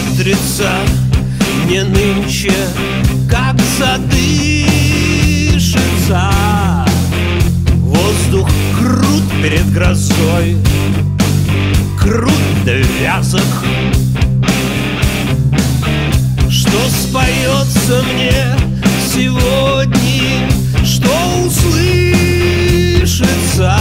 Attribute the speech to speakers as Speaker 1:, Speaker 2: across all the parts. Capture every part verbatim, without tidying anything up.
Speaker 1: смотрится мне нынче, как задышится. Воздух крут перед грозой, крут да вязок. Что споется мне сегодня, что услышится?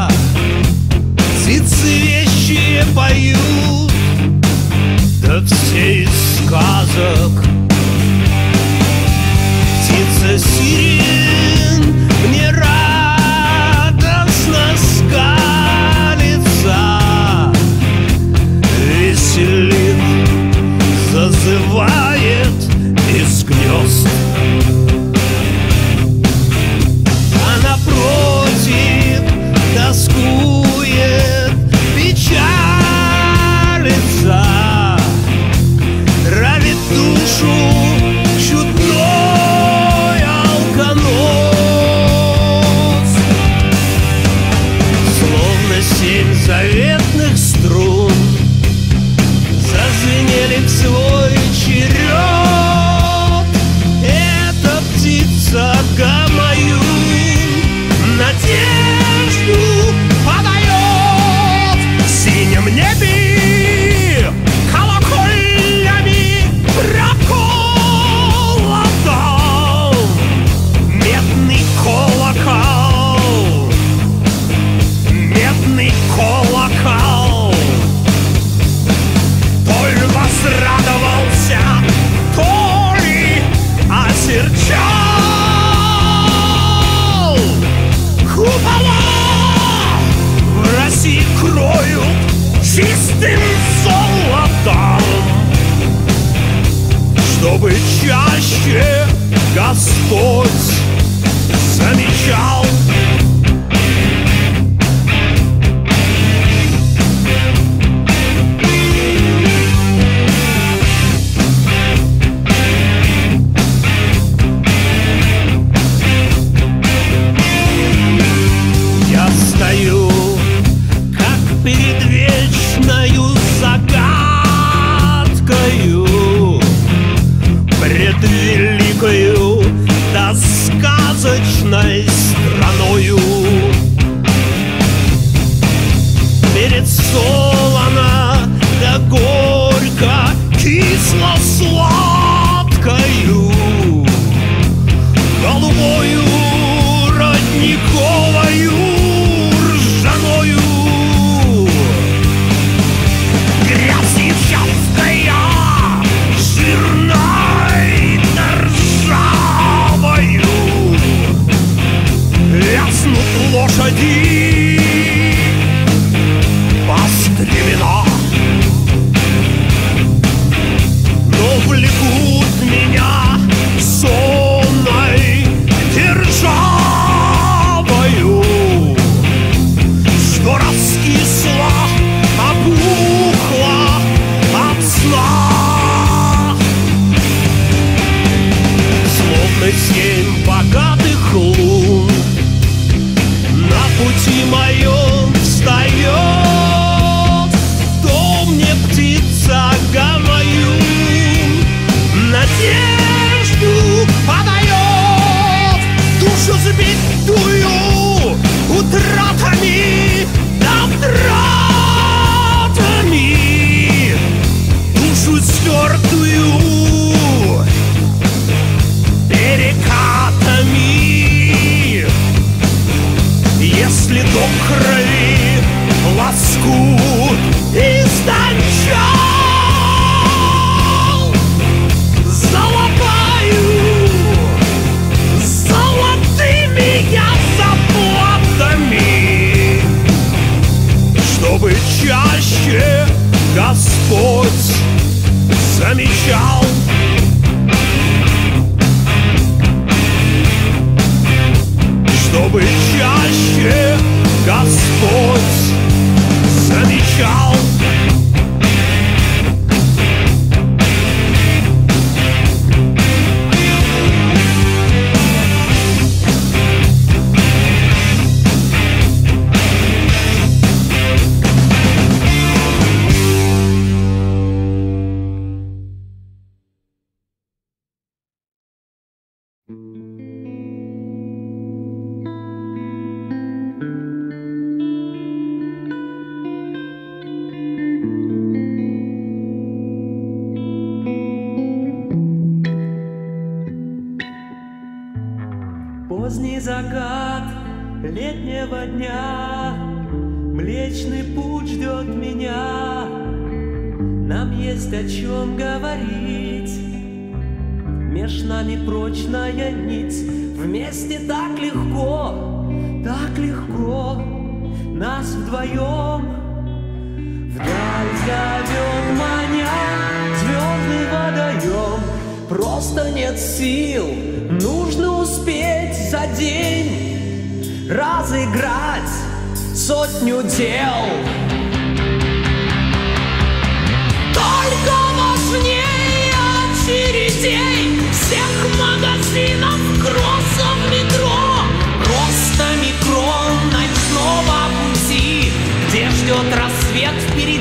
Speaker 1: Птицы вещие поют, да все из сказок. Птица сирен мне радостно скалится, веселит, зазывает из гнезд. А напротив тоскует, печалится, травит душу чудной алканос. Словно семь заветных струн зазвенели в свой черед. Эта птица гамаю надежду подает. В синем небе колокольнями проколотом медный колокол, медный колокол. То ли возрадовался, то ли осерчал. Купола в России кроют чистым золотом, чтобы чаще Господь замечал. Стою, как перед вечною загадкою, пред великою да сказочной страною. Перед солоно да горько, кисло-сладкою, голубою родниковою, грязьевская, жирной да ржавою. Вязнут лошади по стремена, но влекут меня сонной державою, что раскисла, опухла от сна. Словно семь богатых лун на пути моем встает. То мне птица гамаю надежду подает. Душу сбитую утратами да втратами, душу стертую перекатами. Если до крови лоскут истончал, залатаю золотыми я заплатами, чтобы чаще Господь замечал. Чтобы чаще Господь замечал.
Speaker 2: летнего дня. Млечный путь ждет меня, нам есть о чем говорить. Меж нами прочная нить, вместе так легко, так легко. Нас вдвоем вдаль зовет маня звездный водоем. Просто нет сил, нужно успеть за день разыграть сотню дел. Только важнее очередей всех магазинов, кроссов, метро. Просто микрон ночного пути, где ждет рассвет впереди.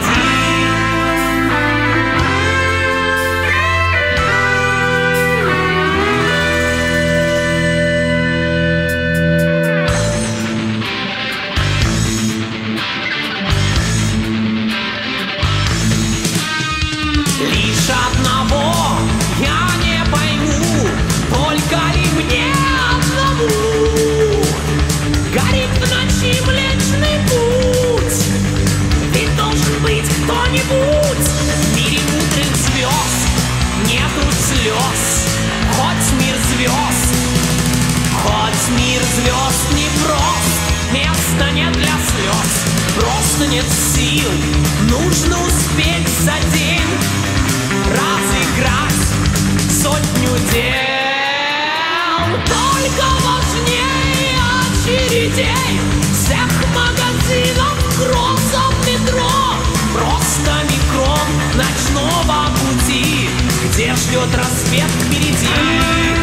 Speaker 2: Лишь одного я не пойму, только ли мне одному горит в ночи Млечный Путь. Ведь должен быть кто-нибудь в мире мудрых звезд. Нету слез, хоть мир звезд, хоть мир звезд непрост. Места нет для слез, просто нет сил, нужно успеть за день разыграть сотню дел. Только важнее очередей всех магазинов, кроссов, метро. Просто микрон ночного пути, где ждет рассвет впереди.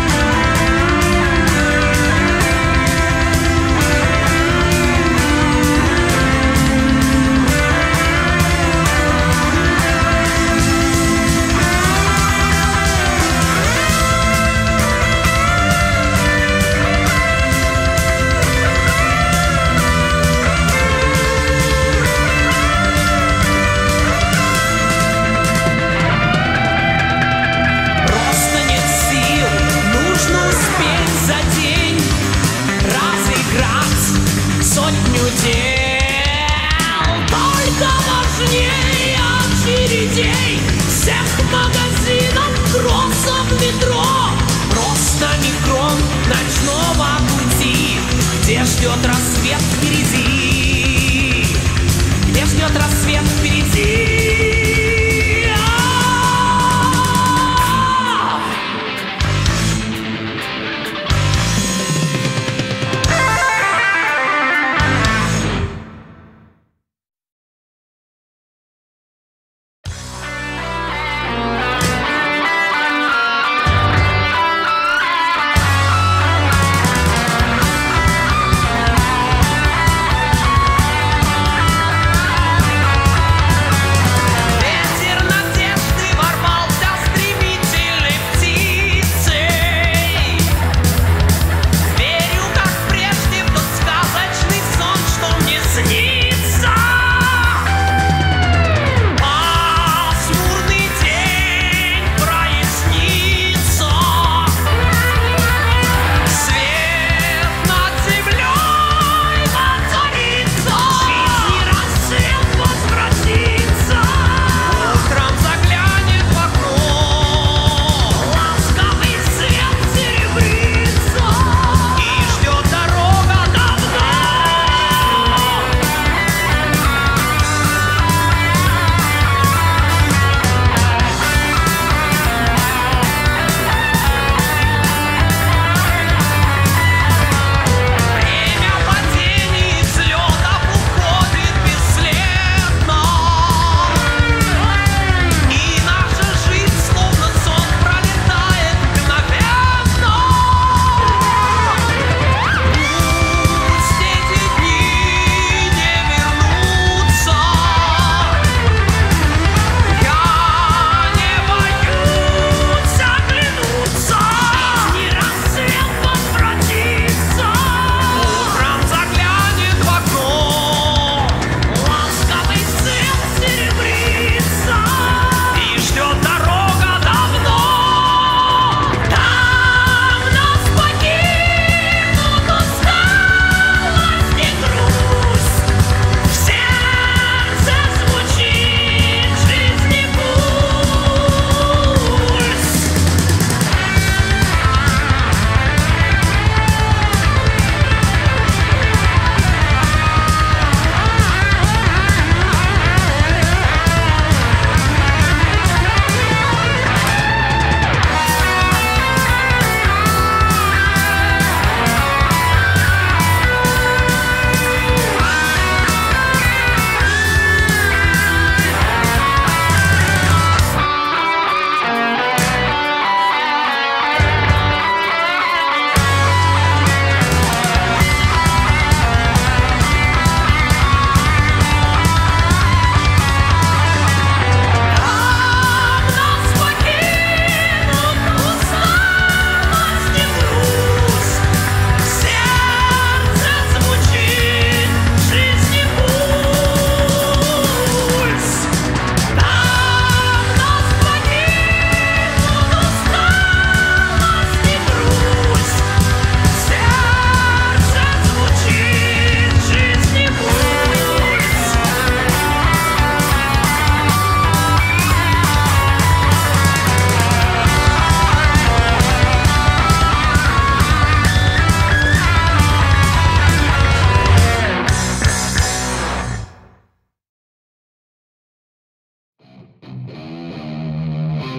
Speaker 2: Где ждет рассвет впереди? Где ждет рассвет впереди?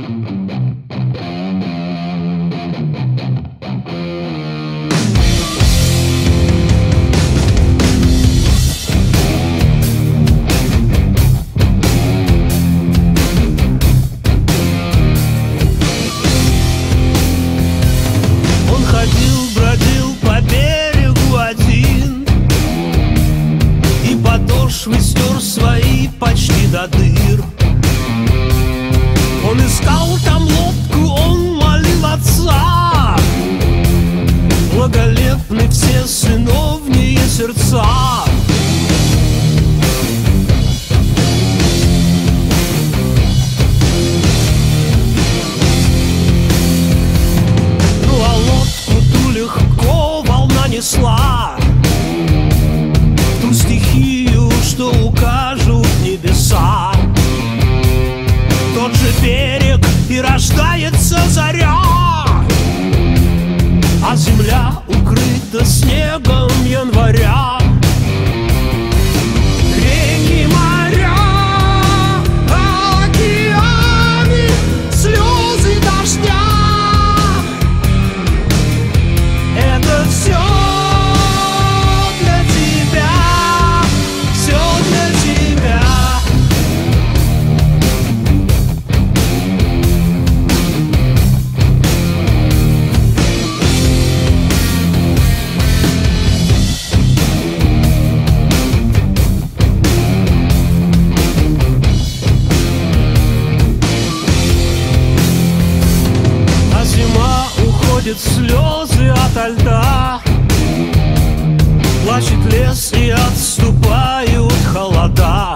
Speaker 1: Стер свои почти до дыр. Он искал там лодку, он молил отца, благолепны все сыновние сердца. Ну а лодку ту легко волна несла в ту стихию, что укажут небеса. Тот же берег, и рождается заря, а земля укрыта снегом января. Реки, моря, океаны, слезы дождя — это все для тебя. Слезы ото льда, плачет лес и отступают холода.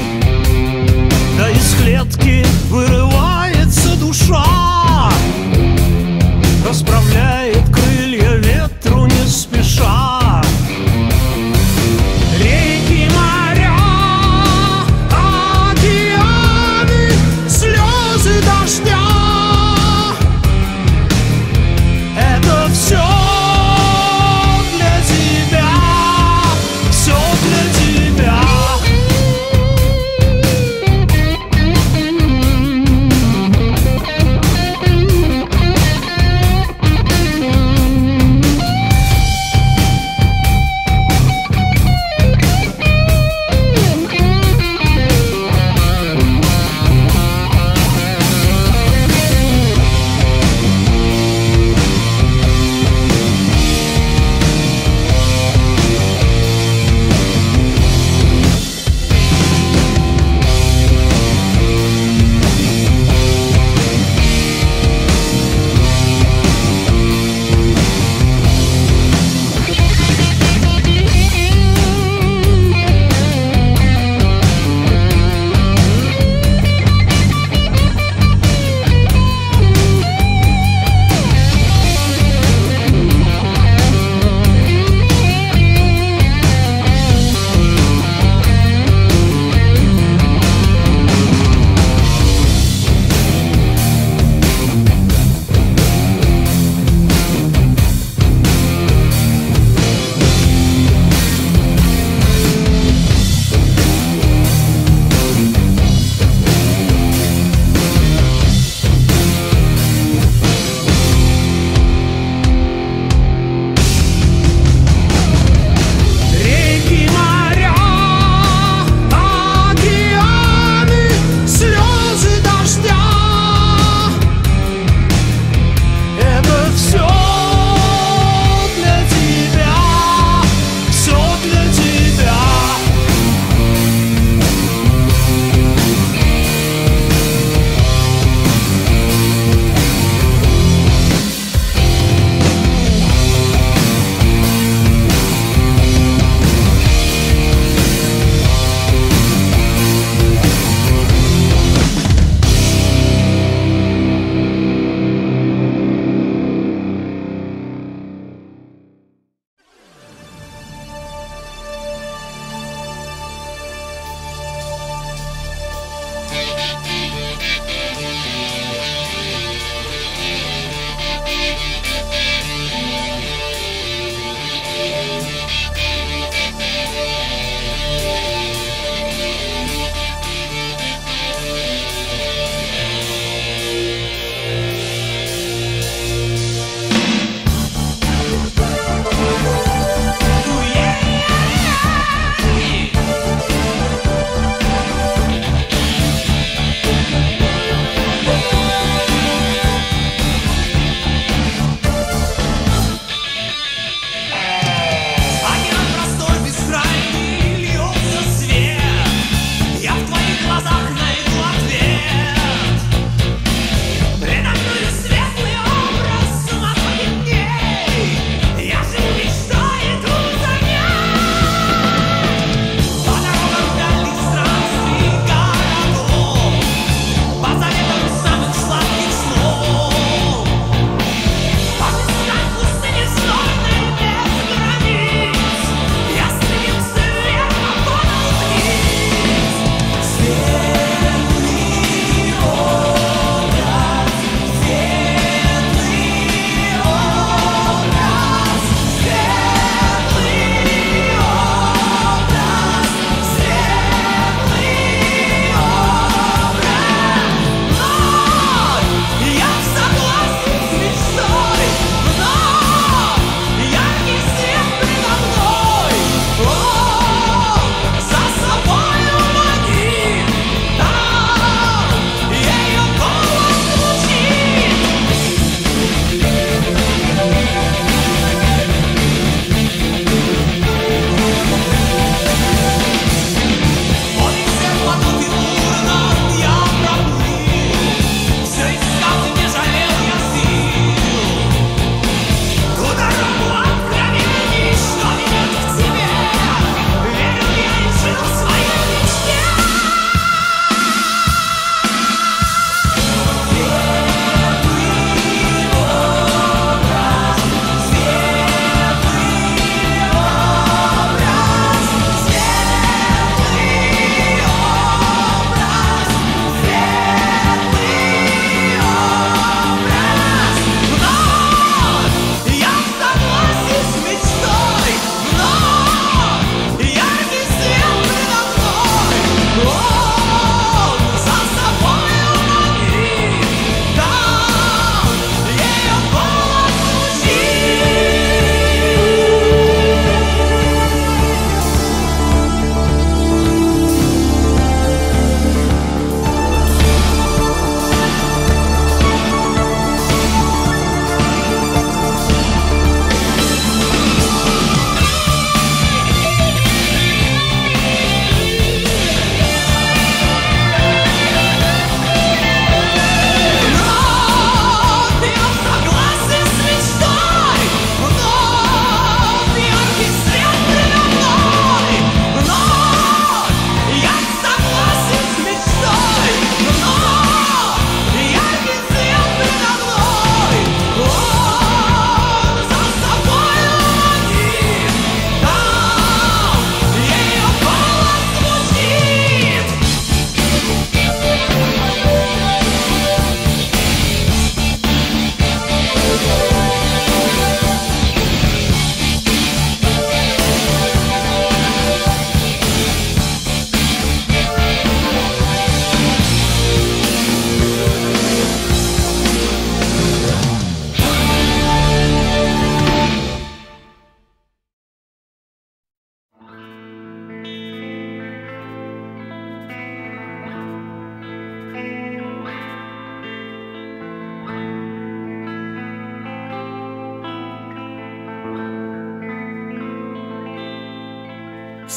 Speaker 1: Да из клетки вырывается душа, расправляет крылья ветру не спеша. Реки, моря, океаны, слезы дождя — это все для тебя,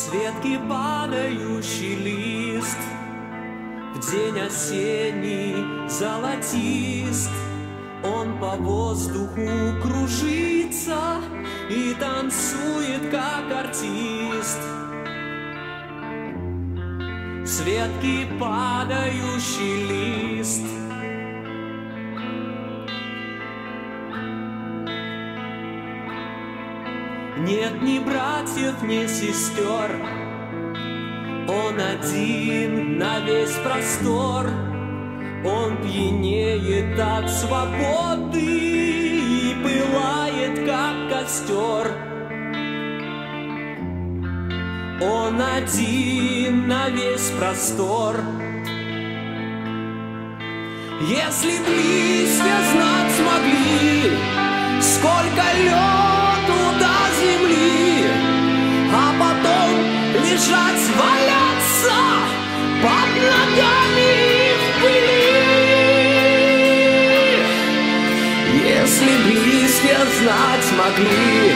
Speaker 2: с ветки падающий лист, в день осенний золотист. Он по воздуху кружится и танцует, как артист. С ветки падающий лист. Нет ни братьев, ни сестер, он один на весь простор. Он пьянеет от свободы и пылает, как костер. Он один на весь простор. Если б листья знать смогли, сколько лёту до земли, а потом лежать, валяться под ногами в пыли. Если б листья знать могли,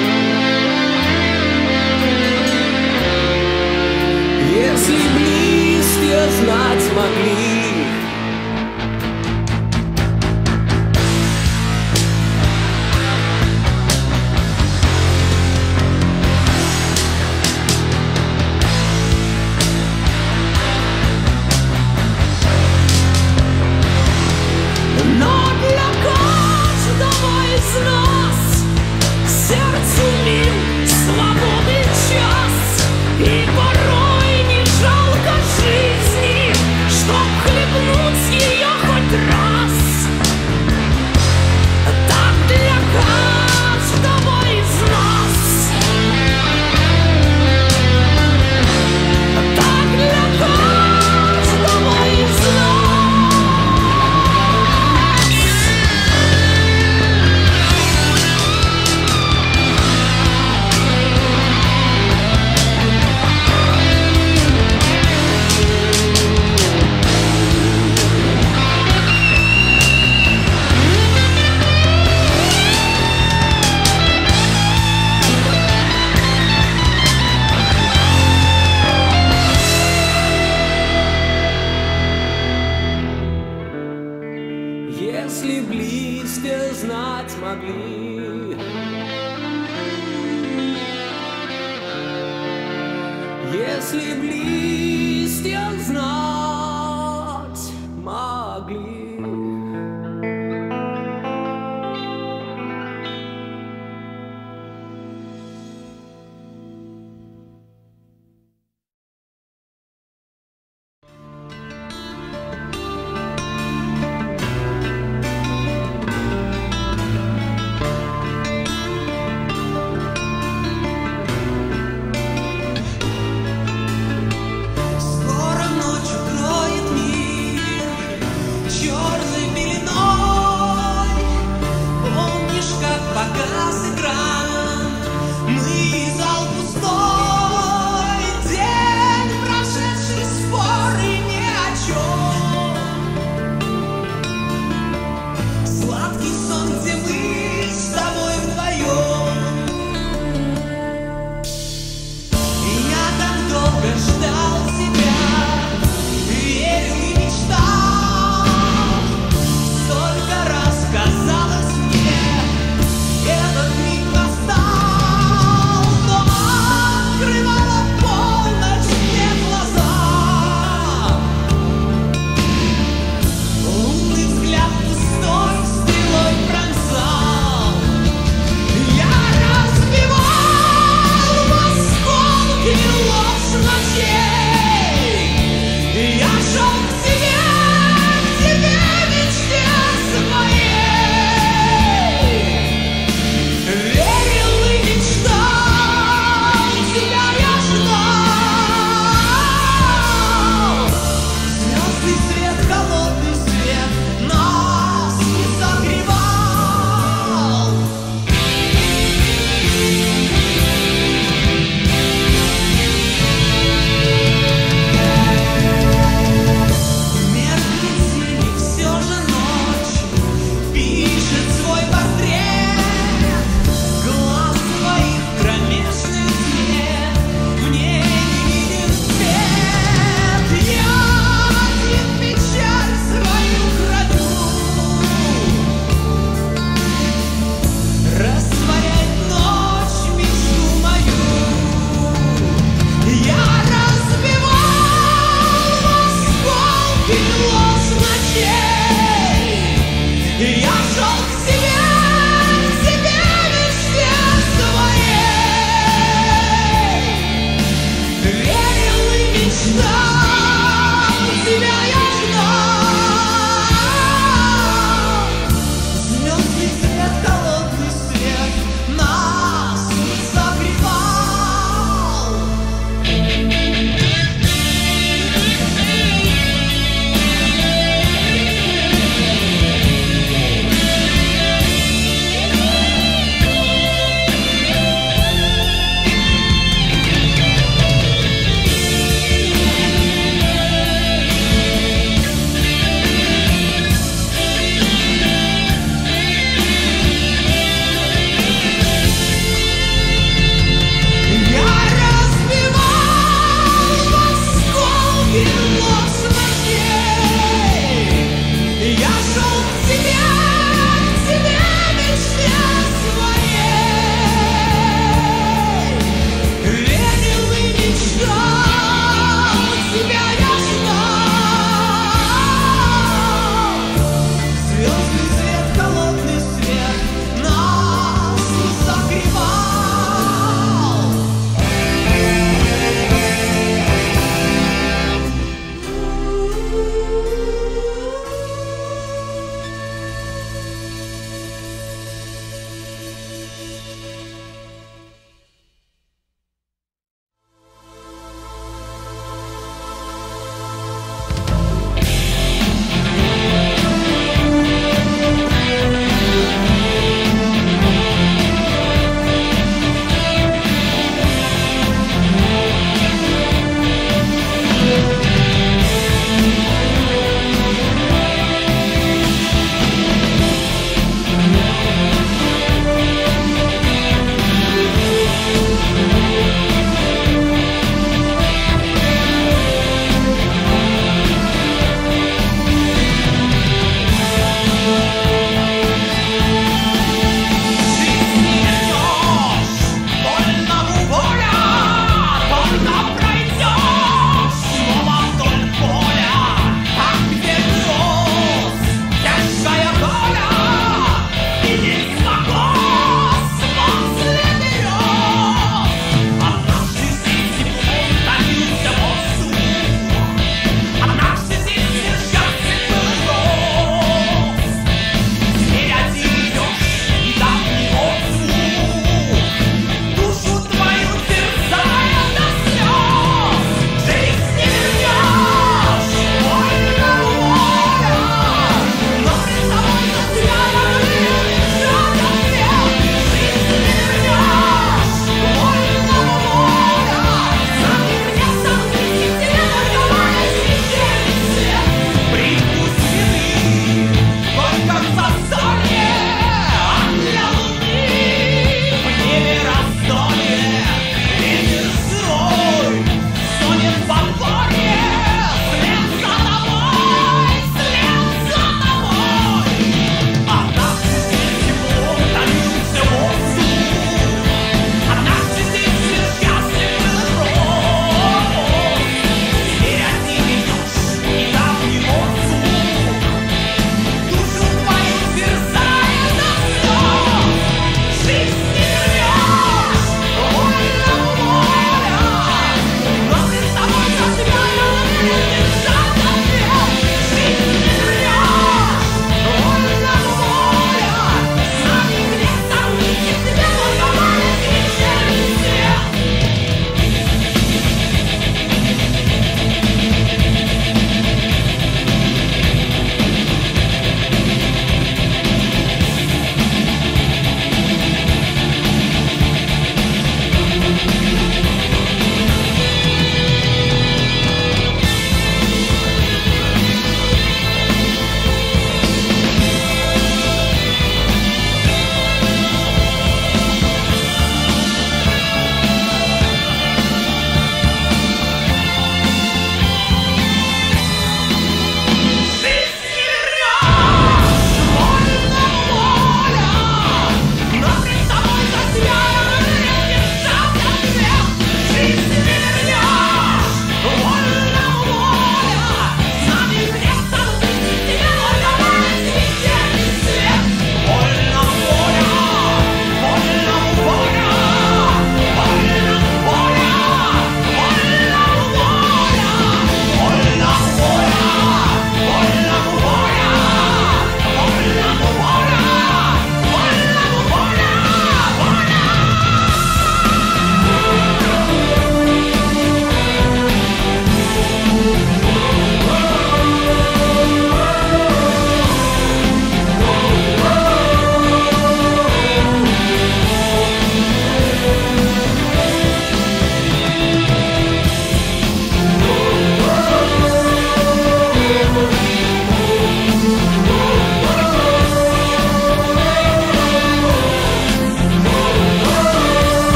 Speaker 2: если б листья знать могли. Если б листья знать могли, если б листья знать могли.
Speaker 3: Скоро ночью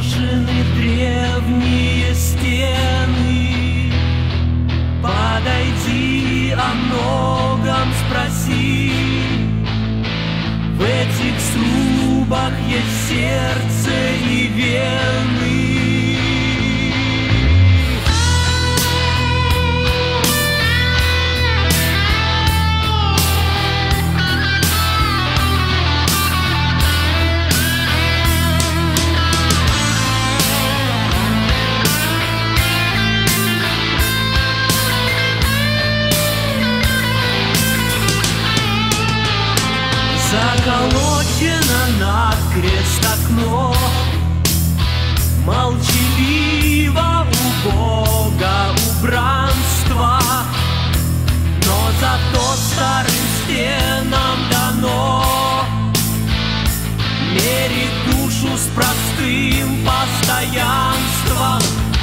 Speaker 2: перекошены древние стены. Подойди, о многом спроси. В этих срубах есть сердце и вены. Заколочено накрест окно, молчаливо убого убранства, но зато старым стенам дано мерить душу с простым постоянством.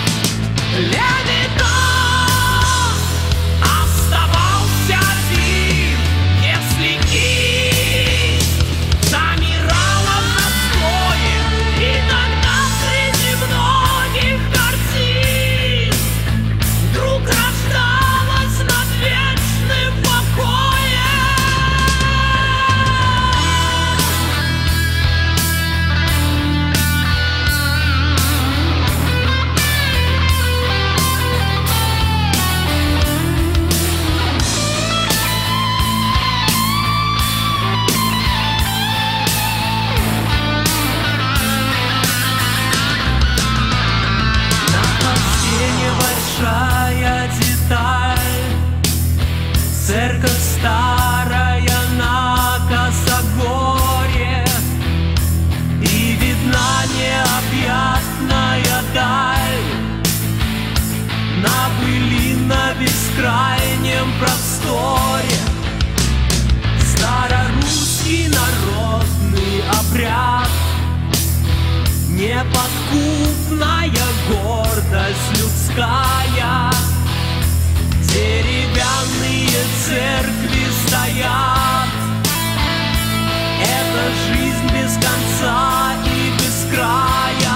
Speaker 2: Левитан оставался один, если кисть замирала в застое. Иногда среди многих картин вдруг рождалась над вечным покоем. Большая деталь, церковь старая на косогоре, и видна необъятная даль на пылинно-бескрайнем просторе. Старорусский народный обряд, неподкупная гордость людская, деревянные церкви стоят. Это жизнь без конца и без края.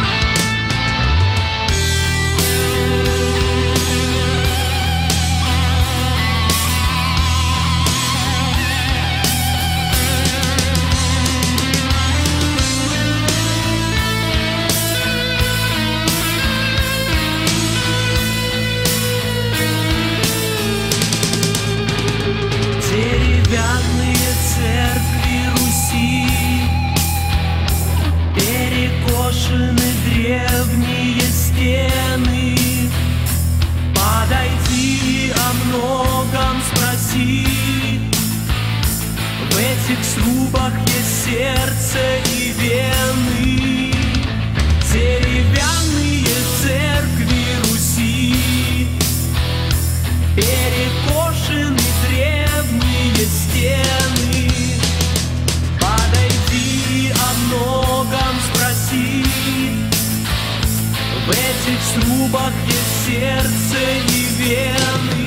Speaker 2: Деревянные церкви Руси, перекошены древние стены. Подойди, о многом спроси. В этих срубах есть сердце и вены. Деревянные церкви Руси, перекошены древние стены. Подойди, о многом спроси. В этих срубах есть сердце и вены.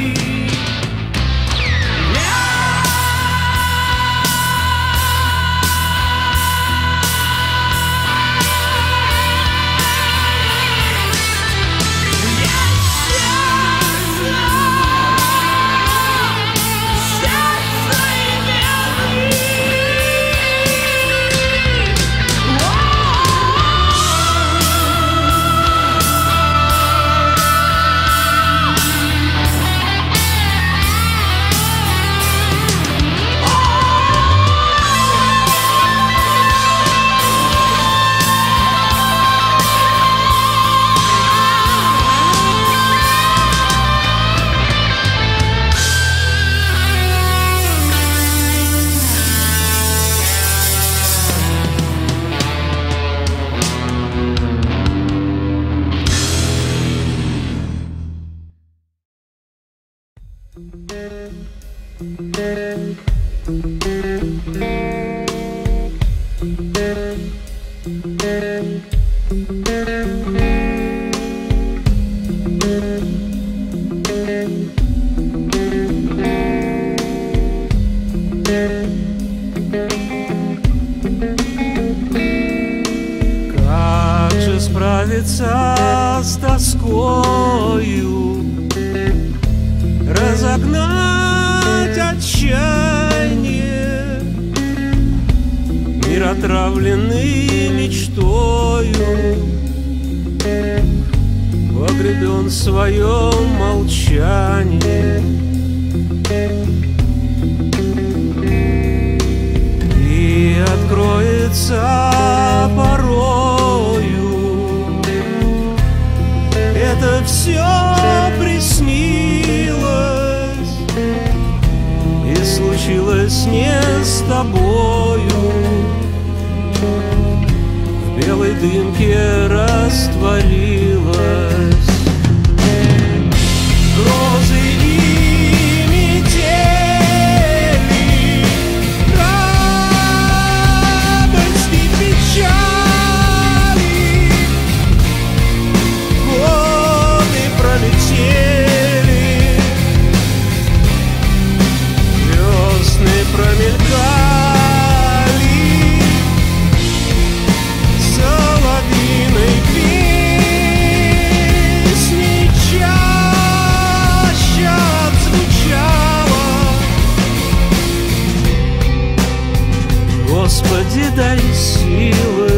Speaker 1: справиться с тоскою, разогнать отчаяние, мир, отравленный мечтою, погребен в своем молчании. И откроется порою, это все приснилось и случилось не с тобою. В белой дымке растворилась. Грозы и метели, радость и печали, годы пролетели, весны промелькали, соловьиной песней чаще отзвучала. Господи, дай силы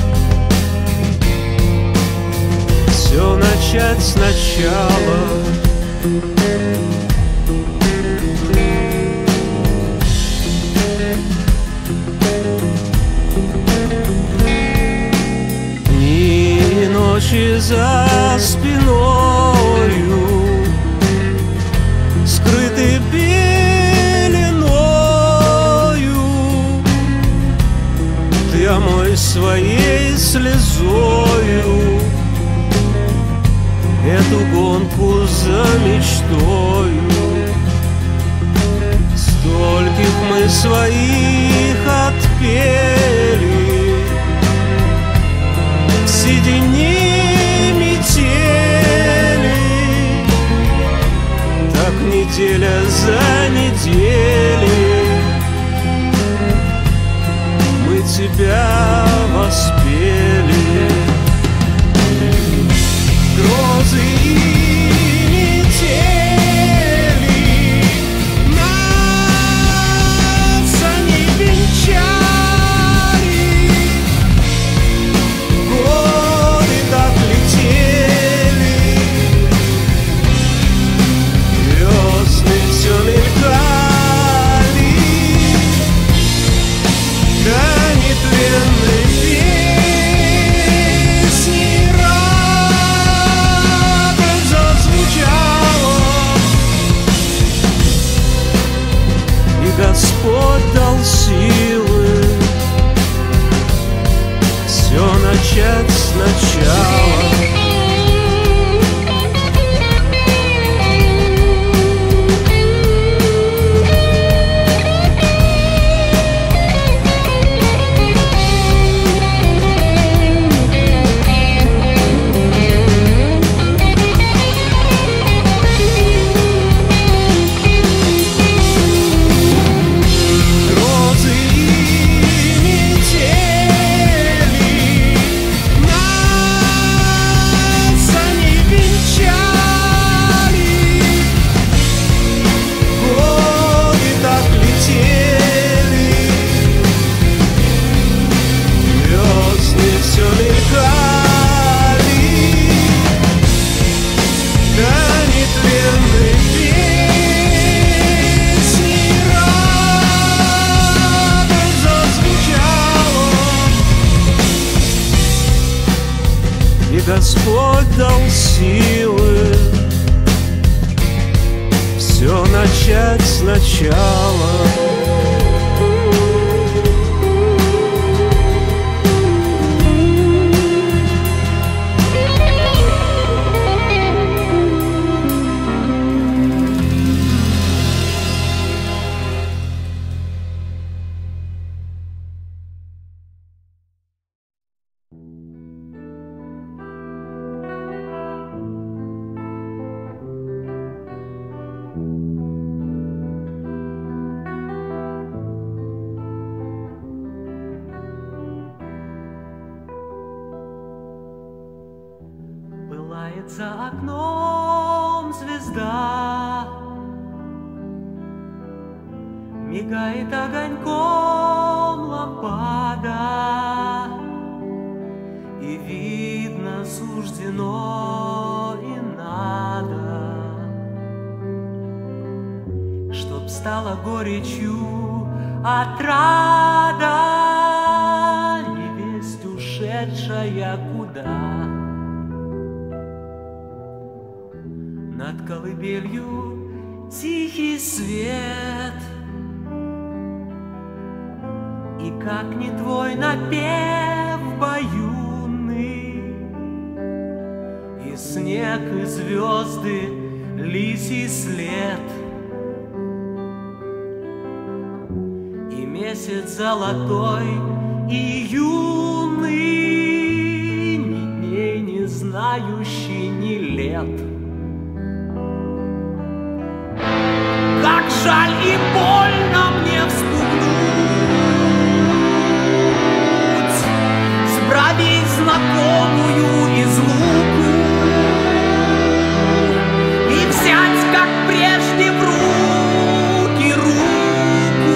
Speaker 1: все начать сначала. Дни и ночи за спиною скрыты пеленою, ты омой своей слезою эту гонку за мечтою. Стольких мы своих отпели в седине метели, так неделя за неделей мы тебя воспели. Грозы и метели нас они венчали, годы так летели, весны все мелькали, да нетленной песни радость зазвучала. И Господь дал силы все начать сначала. Грозы и метели нас они венчали, годы так летели, весны все мелькали, да нетленной песни радость зазвучала. И Господь дал силы все начать сначала.
Speaker 2: За окном звезда мигает огоньком лампада, и видно суждено и надо, чтоб стала горечью отрада, невесть ушедшая куда. Над колыбелью тихий свет, и как не твой напев баюнный, и снег, и звезды, лисий след, и месяц золотой и юный, ни дней не знающий, ни лет. Как жаль и больно мне вспугнуть с бровей знакомую излуку и взять, как прежде, в руки руку.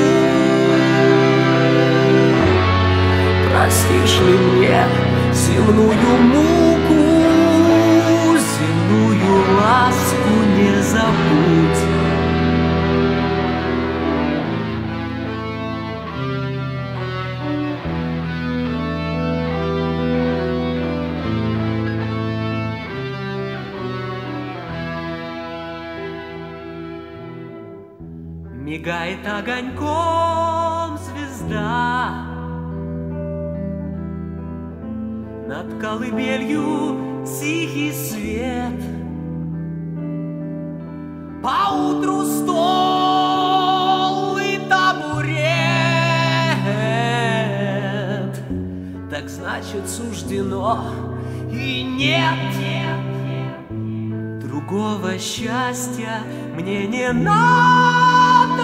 Speaker 2: Простишь ли мне земную муку, земную ласку не забудь. Мигает огоньком звезда над колыбелью тихий свет. Поутру стол и табурет, так значит суждено, и нет другого счастья мне не надо.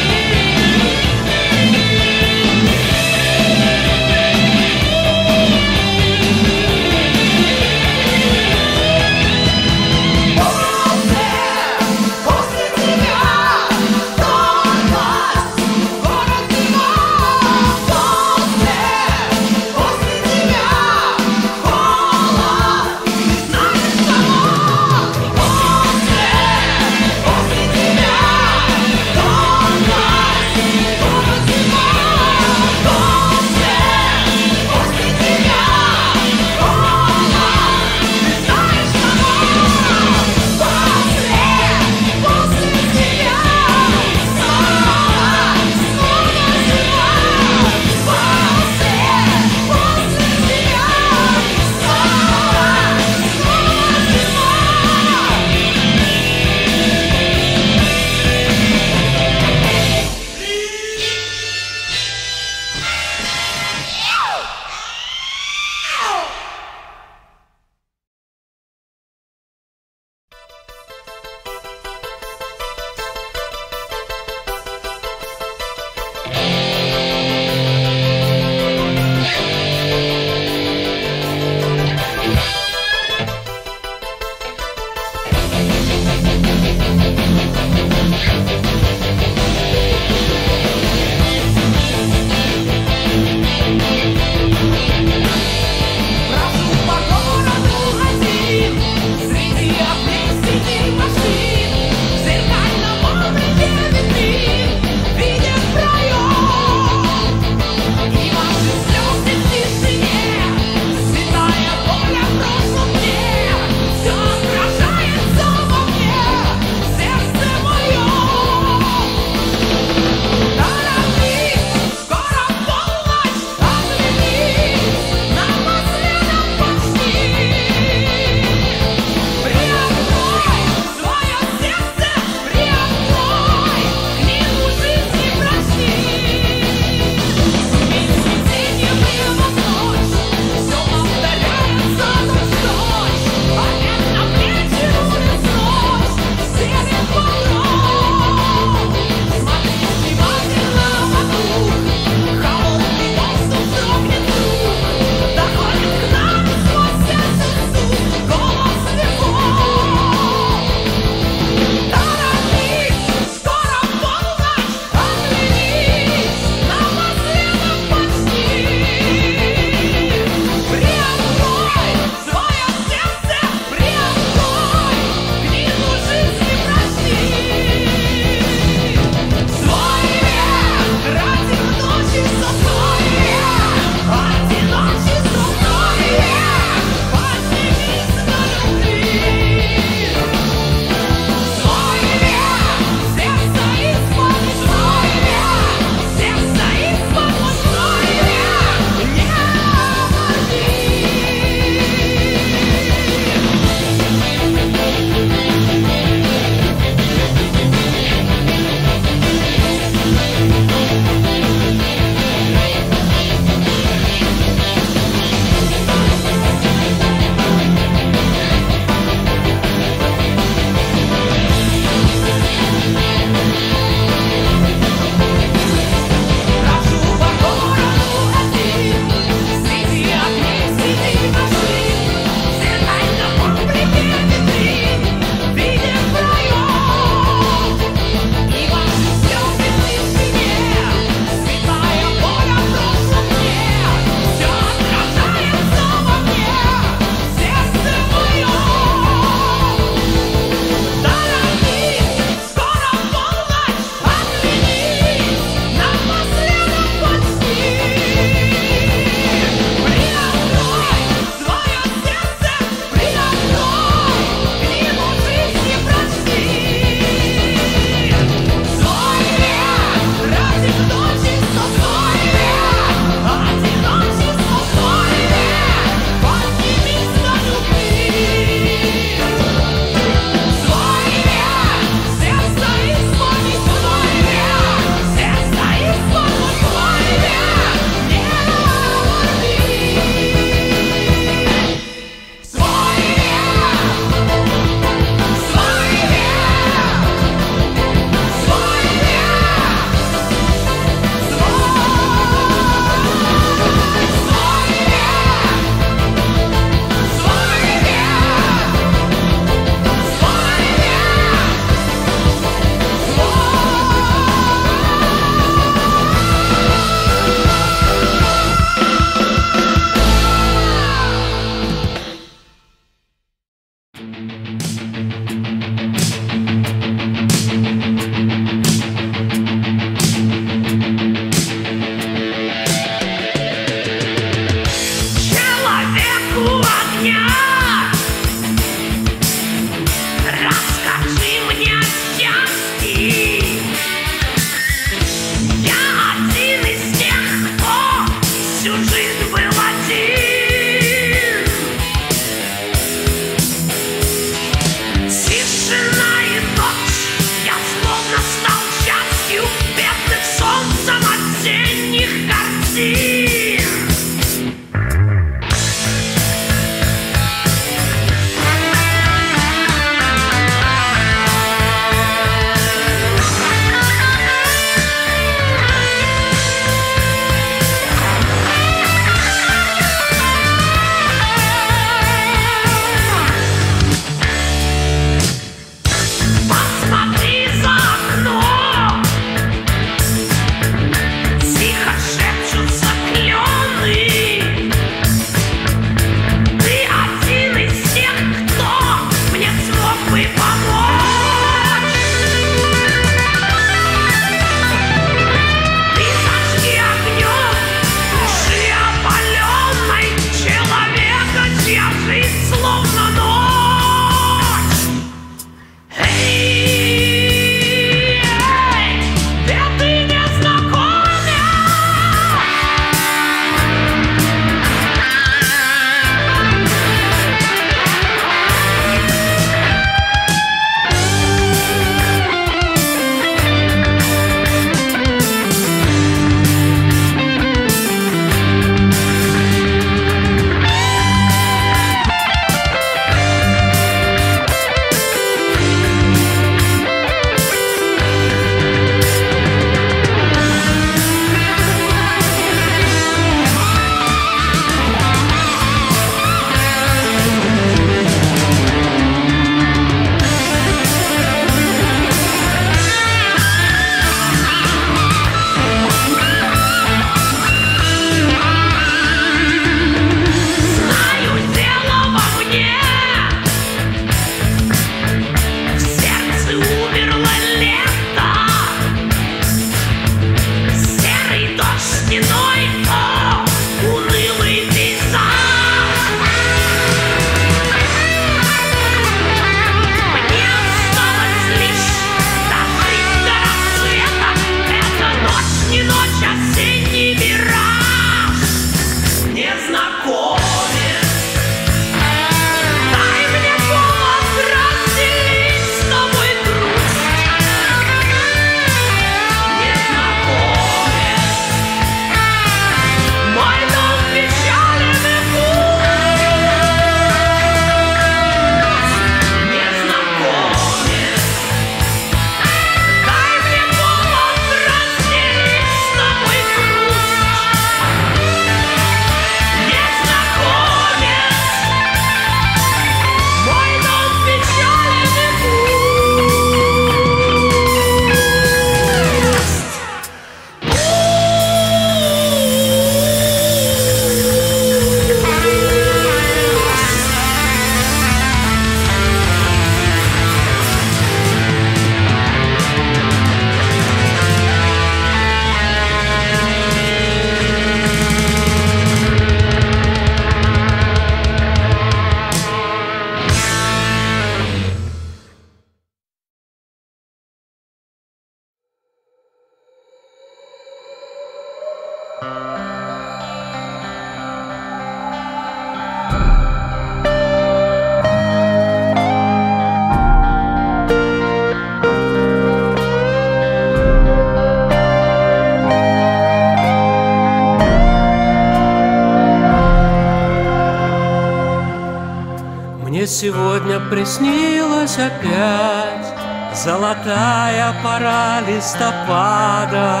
Speaker 2: Мне сегодня приснилась опять золотая пора листопада,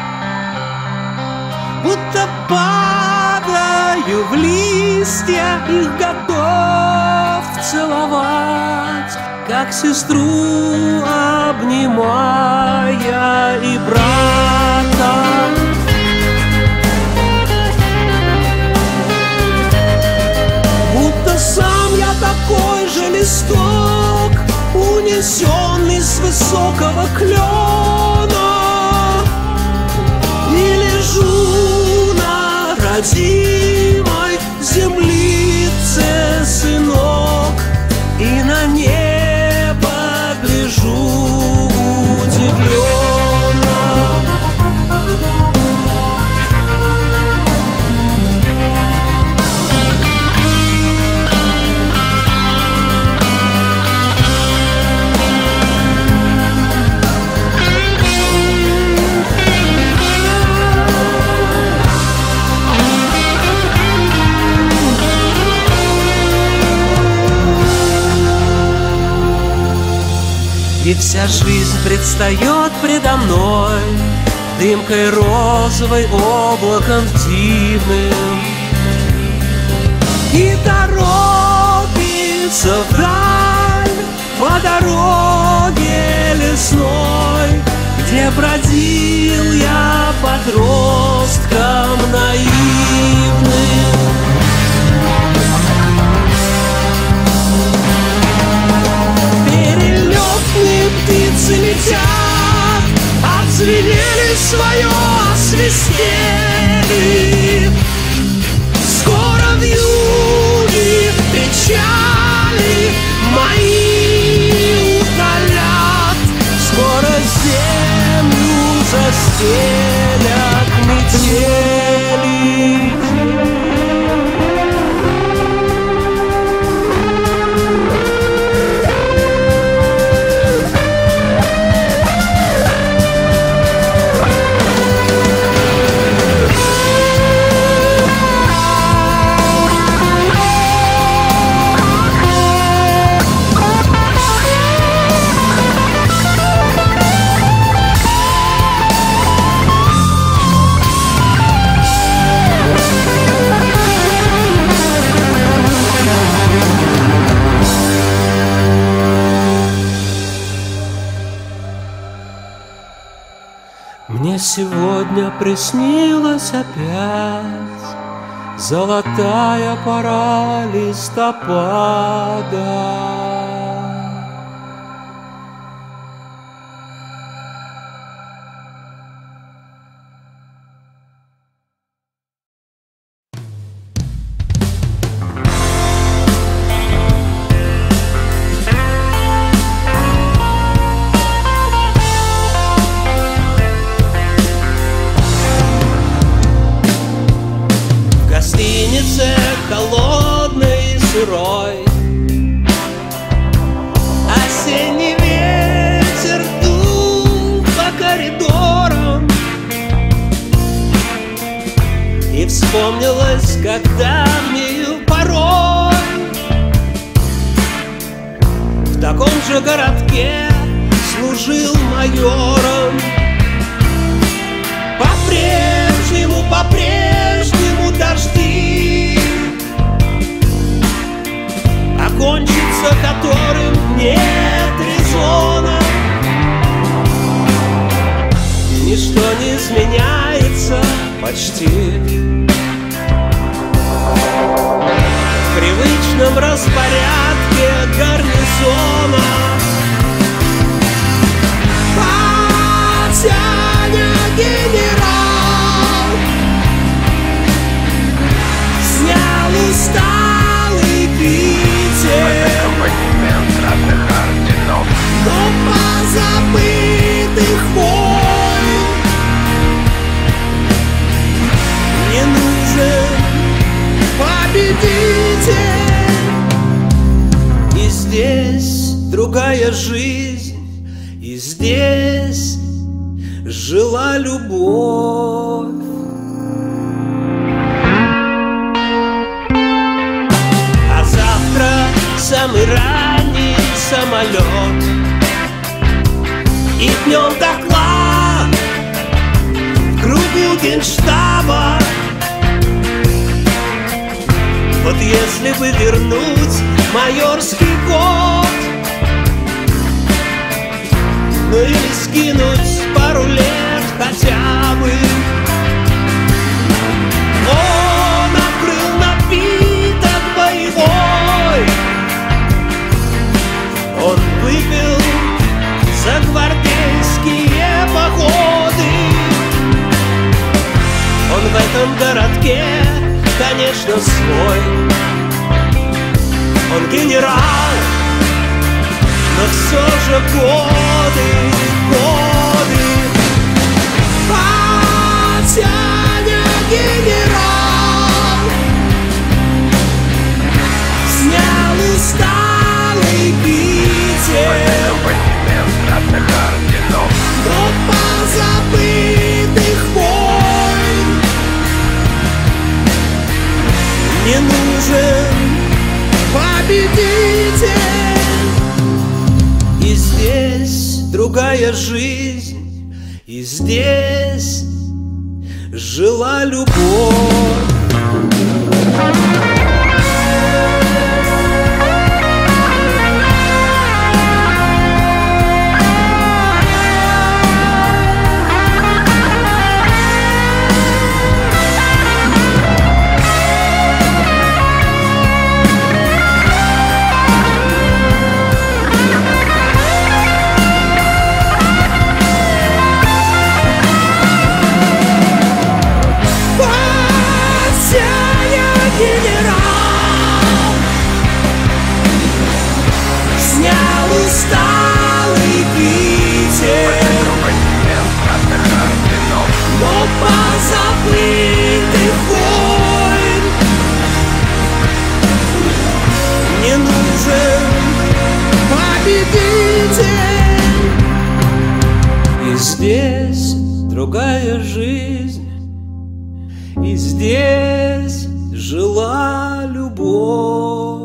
Speaker 2: будто падаю в листья, их готов целовать, как сестру обнимая и брата. Будто сам я такой же листок, унесенный с высокого клена, и лежу на родимой землице, сынок, и на небо гляжу удивленно. И вся жизнь предстает предо мной дымкой розовой, облаком дивным, и торопится вдаль по дороге лесной, где бродил я подростком наивным. Птицы летят, отзвенели свое, освистели. Скоро в юге печали мои утолят, скоро землю застелят метели. Мне сегодня приснилась опять золотая пора листопада. Холодный и сырой осенний ветер дул по коридорам, и вспомнилось, как давнею порой в таком же городке служил майором. По-прежнему, по-прежнему дожди, окончится которым нет резона. Ничто не изменяется почти в привычном распорядке гарнизона. Батяня генерал снял усталый китель,
Speaker 3: аккомпанемент разных орденов,
Speaker 2: но позабытых войн другая жизнь, и здесь жила любовь. А завтра самый ранний самолет, и днем доклад в кругу Генштаба. Вот если бы вернуть майорский год, ну или скинуть пару лет хотя бы. Он открыл напиток боевой, он выпил за гвардейские походы. Он в этом городке, конечно, свой. Он генерал, но все же годы, годы. Батя не генерал, снял усталый Питер,
Speaker 3: Абонемент разных орденов.
Speaker 2: Группа забытых войн. Не нужен победитель. И здесь другая жизнь, и здесь жила любовь. Усталый Питер, группа забытых войн. Не нужен победитель. И здесь другая жизнь, и здесь жила любовь.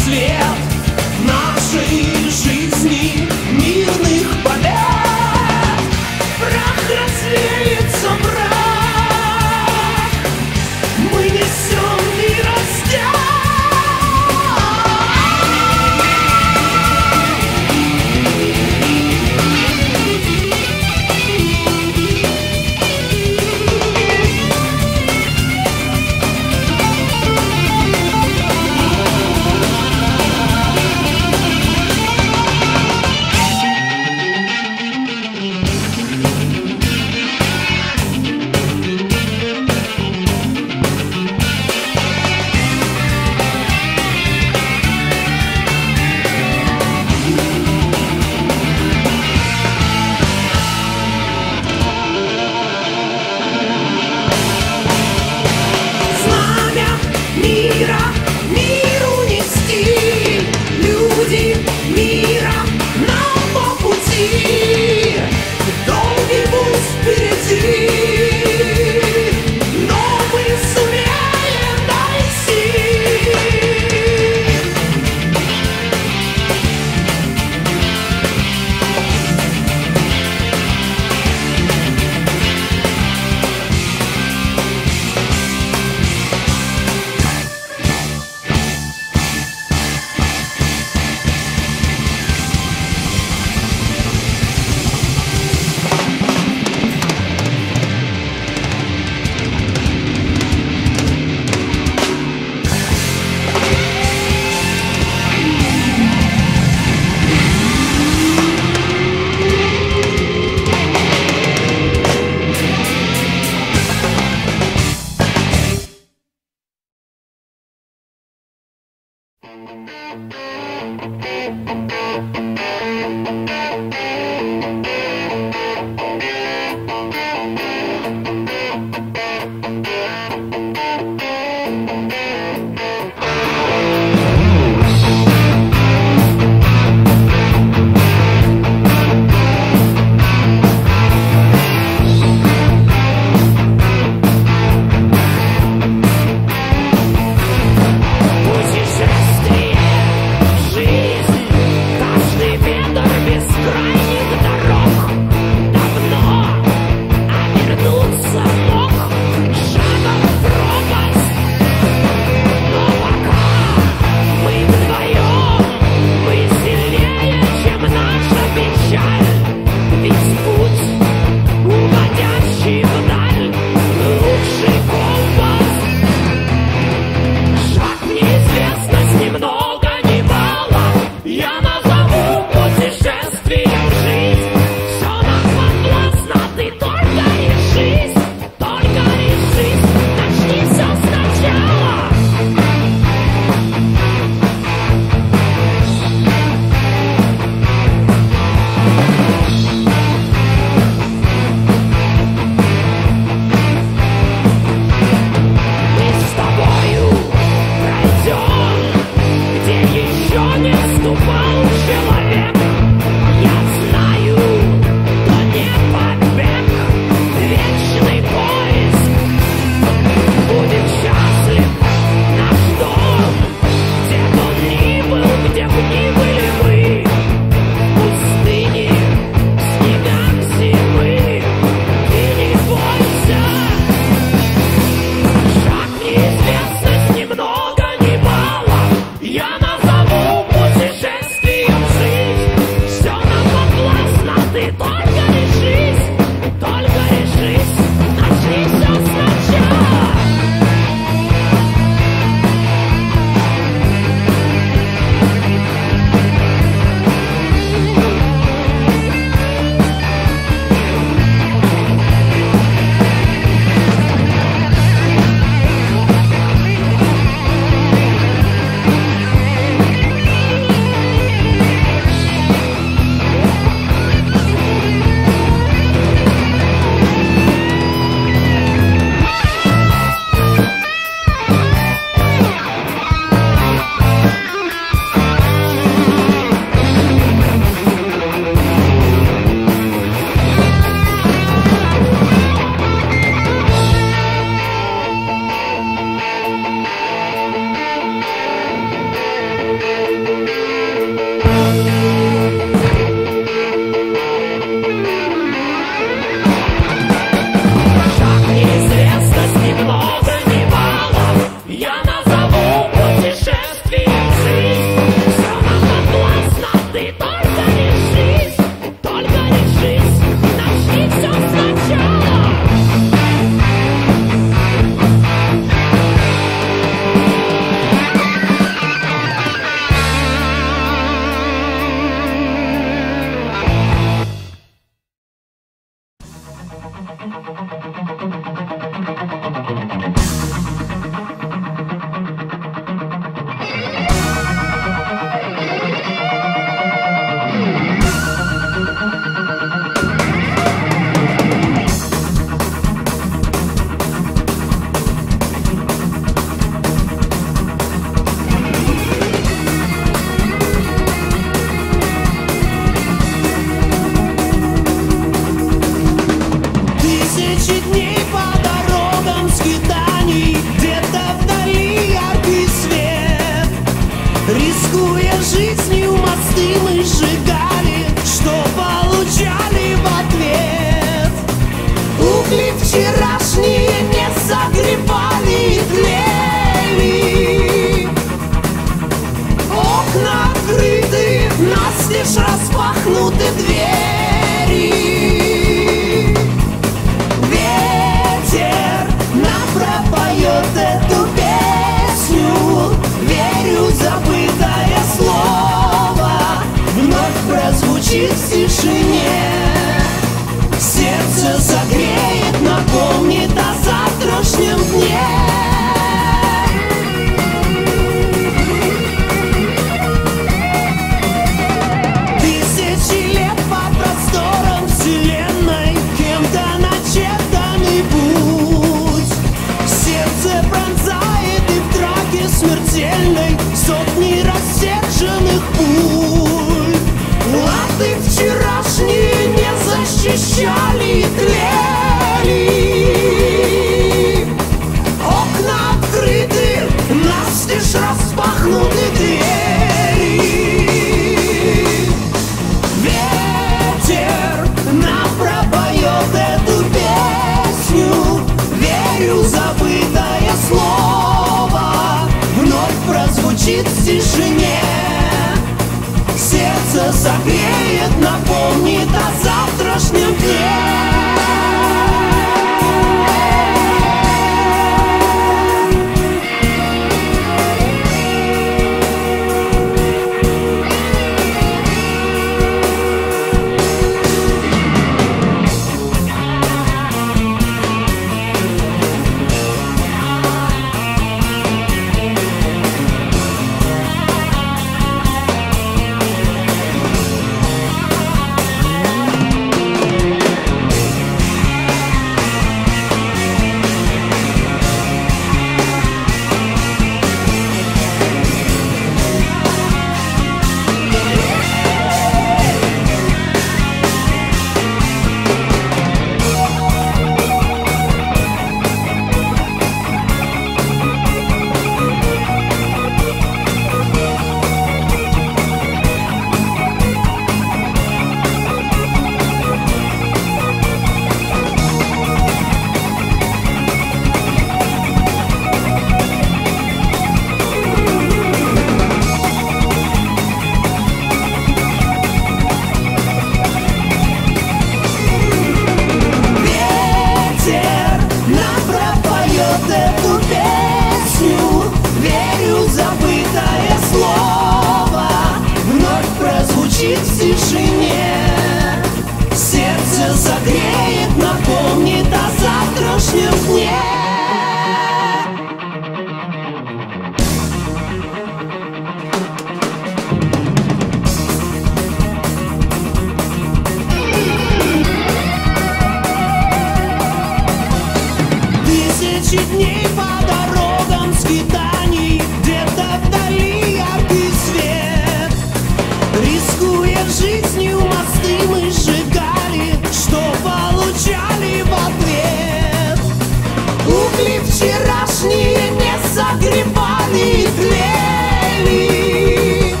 Speaker 2: тысячи дней по дорогам скитаний, где-то вдали яркий свет. Рискуя жизнью, мосты мы сжигали, что получали в ответ. Угли вчерашние не согревали и тлели.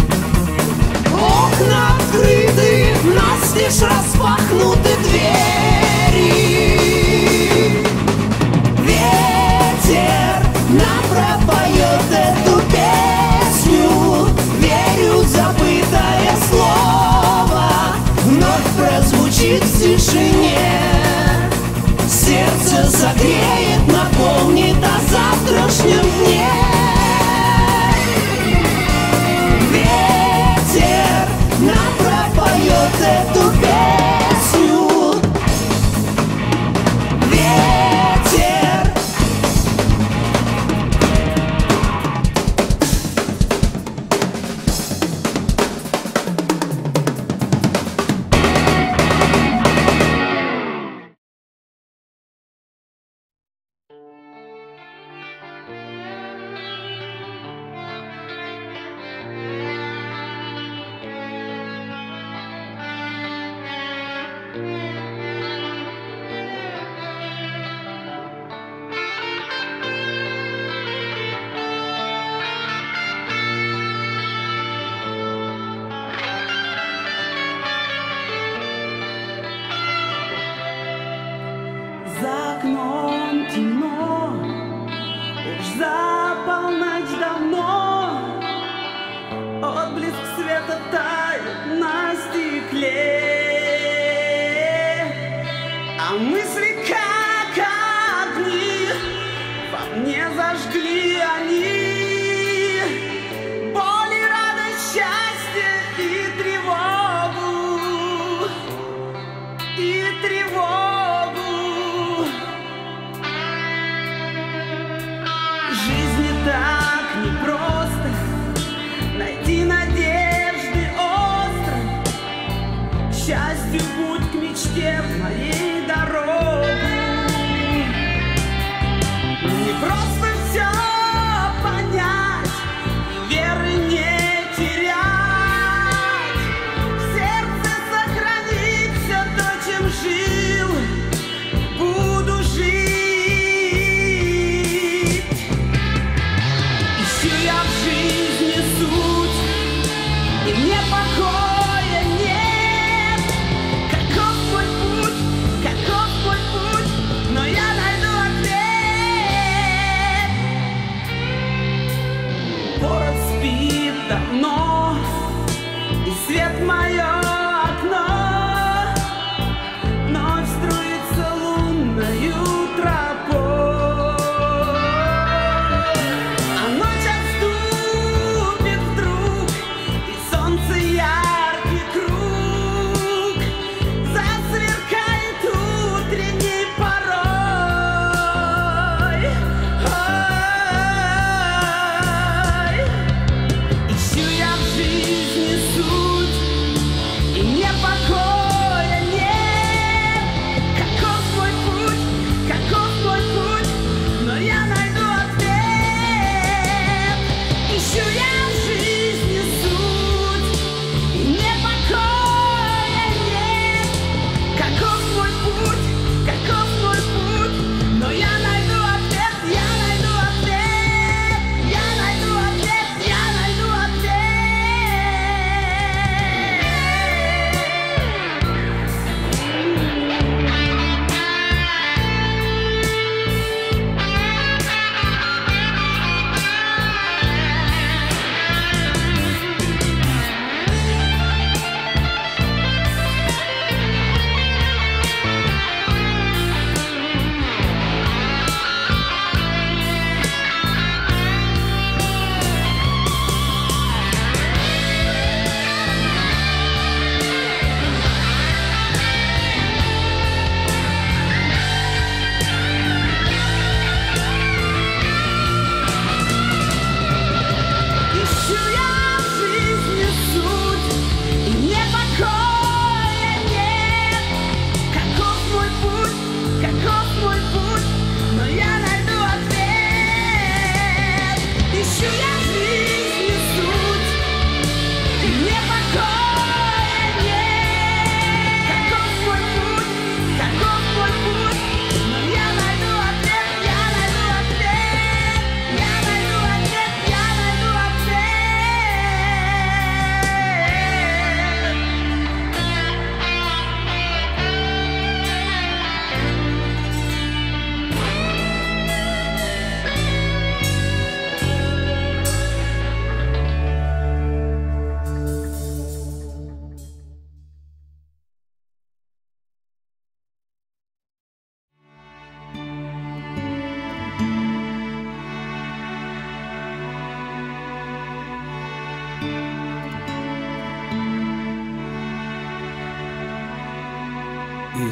Speaker 2: Окна открыты, настежь распахнуты двери. Ветер нам пропоет эту песню. Верю, забытое слово вновь прозвучит в тишине. Сердце согреет, напомнит о завтрашнем дне. Ветер нам пропоет эту песню. Ветер.
Speaker 4: За окном темно, уж за полночь давно. Отблеск света тает на стекле, а мысли как огни во мне зажгли они. Боль и радость, счастье и тревогу, и тревогу. Так непросто найти надежды остров, счастью путь к мечте в моей дорогу. Не просто все понять, веры не терять, в сердце сохранить все то, чем жил, буду жить. Я в жизни суть, и мне покоя нет. Каков твой путь,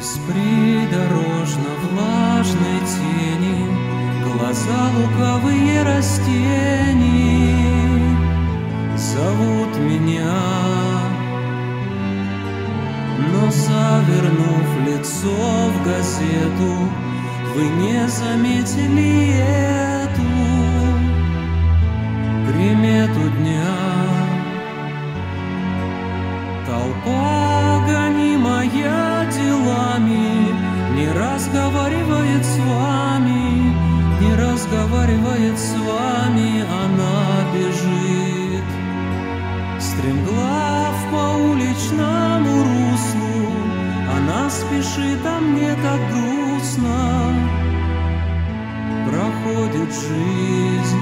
Speaker 2: Из придорожно-влажной тени глаза лукавые растений зовут меня, но завернув лицо в газету, вы не заметили эту примету дня. Толпа, гонимая делами, не разговаривает с вами, не разговаривает с вами, она бежит стремглав по уличному руслу, она спешит, а мне так грустно, проходит жизнь.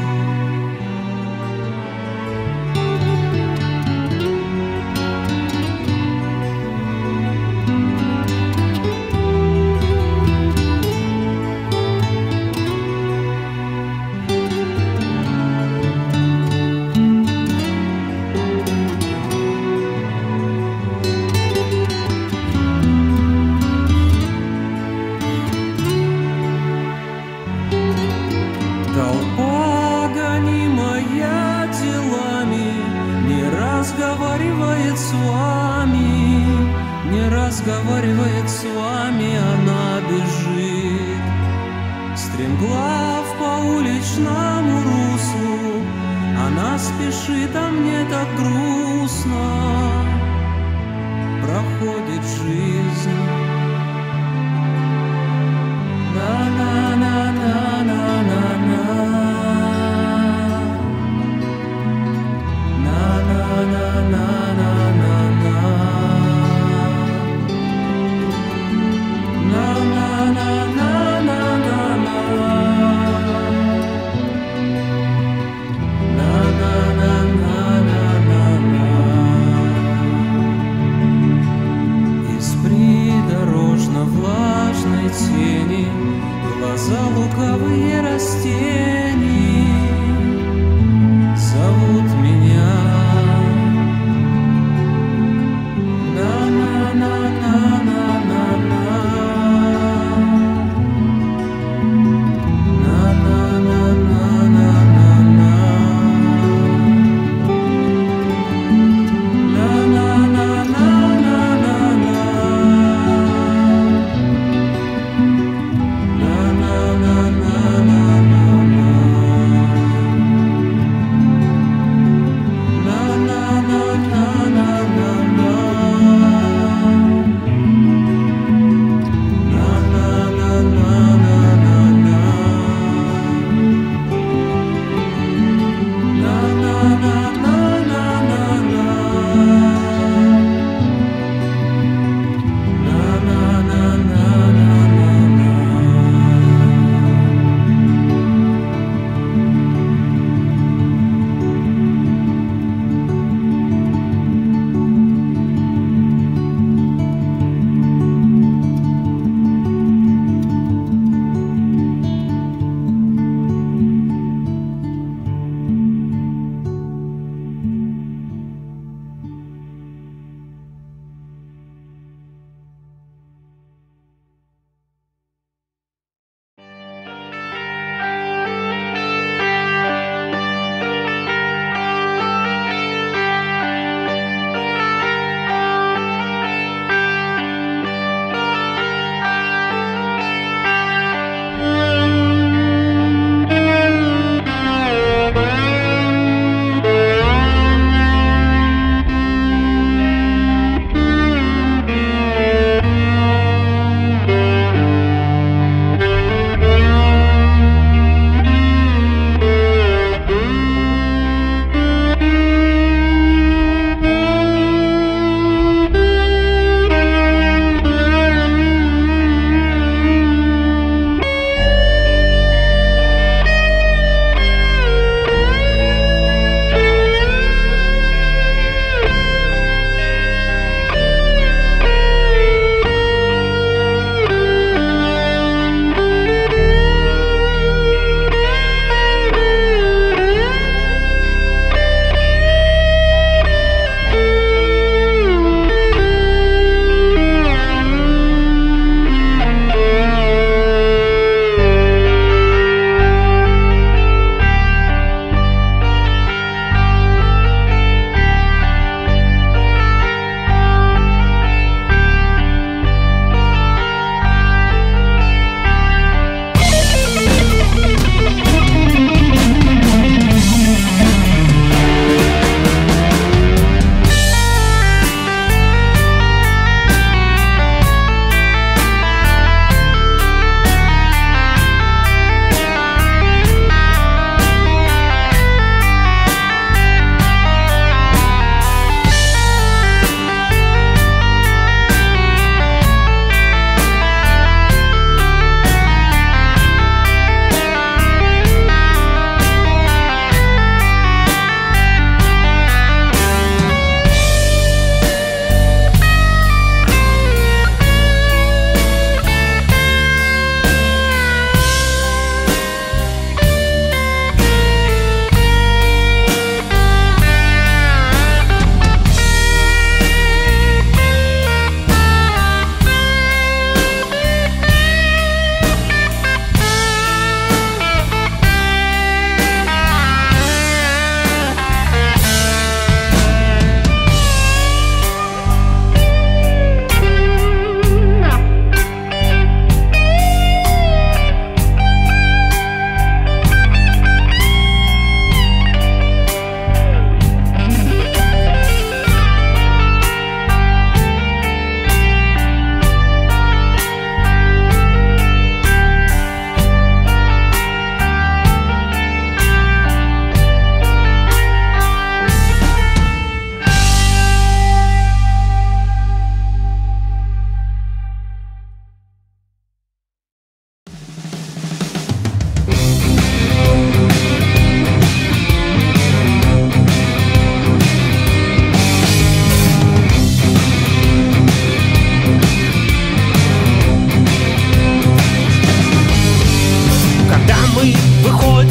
Speaker 2: Толпа, гонимая делами, не разговаривает с вами, не разговаривает с вами, она бежит стремглав по уличному руслу, она спешит, а мне так грустно, проходит жизнь. Влажной тени глаза лукавые растений зовут меня.
Speaker 5: Na na na na na na na.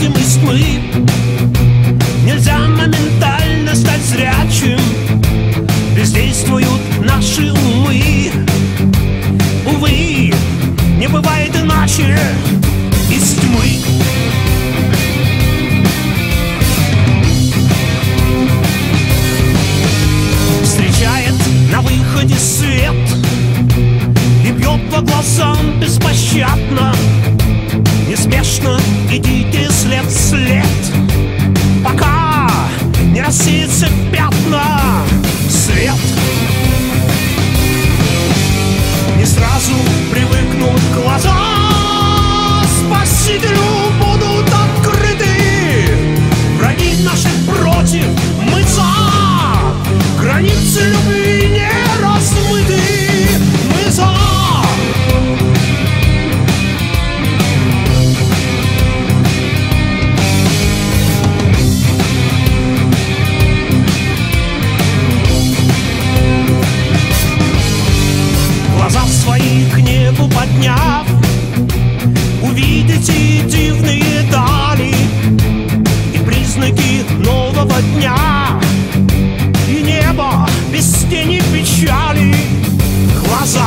Speaker 1: видимость мы. Нельзя моментально стать зрячим, бездействуют наши умы. Увы, не бывает иначе из тьмы. Встречает на выходе свет и бьет по глазам беспощадно. Неспешно идите след в след, пока не рассеется пятна свет. Не сразу привыкнут глаза, спасителю будут открыты. Враги наши против, мы за. Границы любви не размыты, мы за. Глаза свои к небу подняв, увидите дивные дали и признаки нового дня, и небо без тени печали. Глаза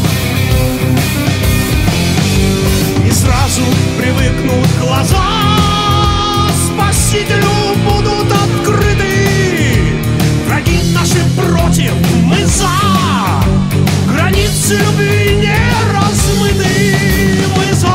Speaker 1: не сразу привыкнут глаза, спасителю будут открыты. Враги наши против, мы за. Границы любви не размыты, мы за.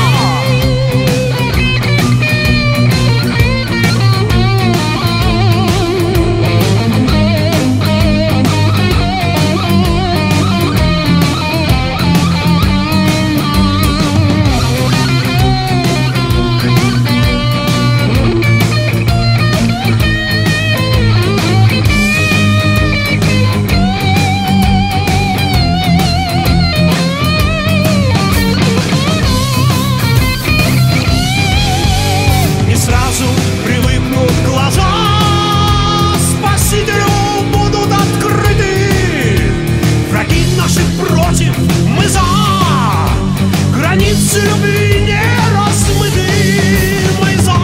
Speaker 1: Границы любви не размыты, мы за.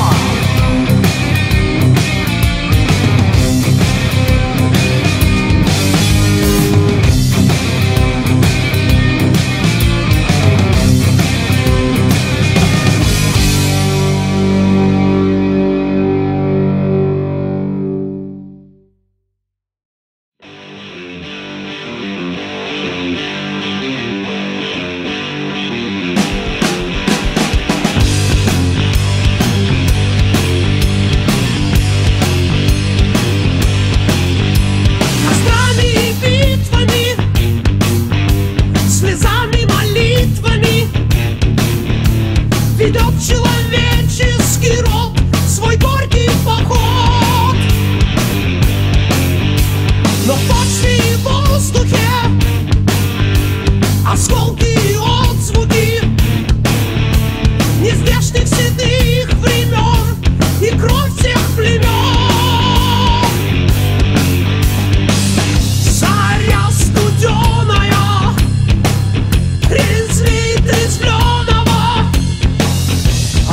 Speaker 1: Ведет человеческий род свой горький поход, но в почве и воздухе осколки и отзвуки нездешних седых времен и кровь всех племен. Заря студеная трезвей трезвленного,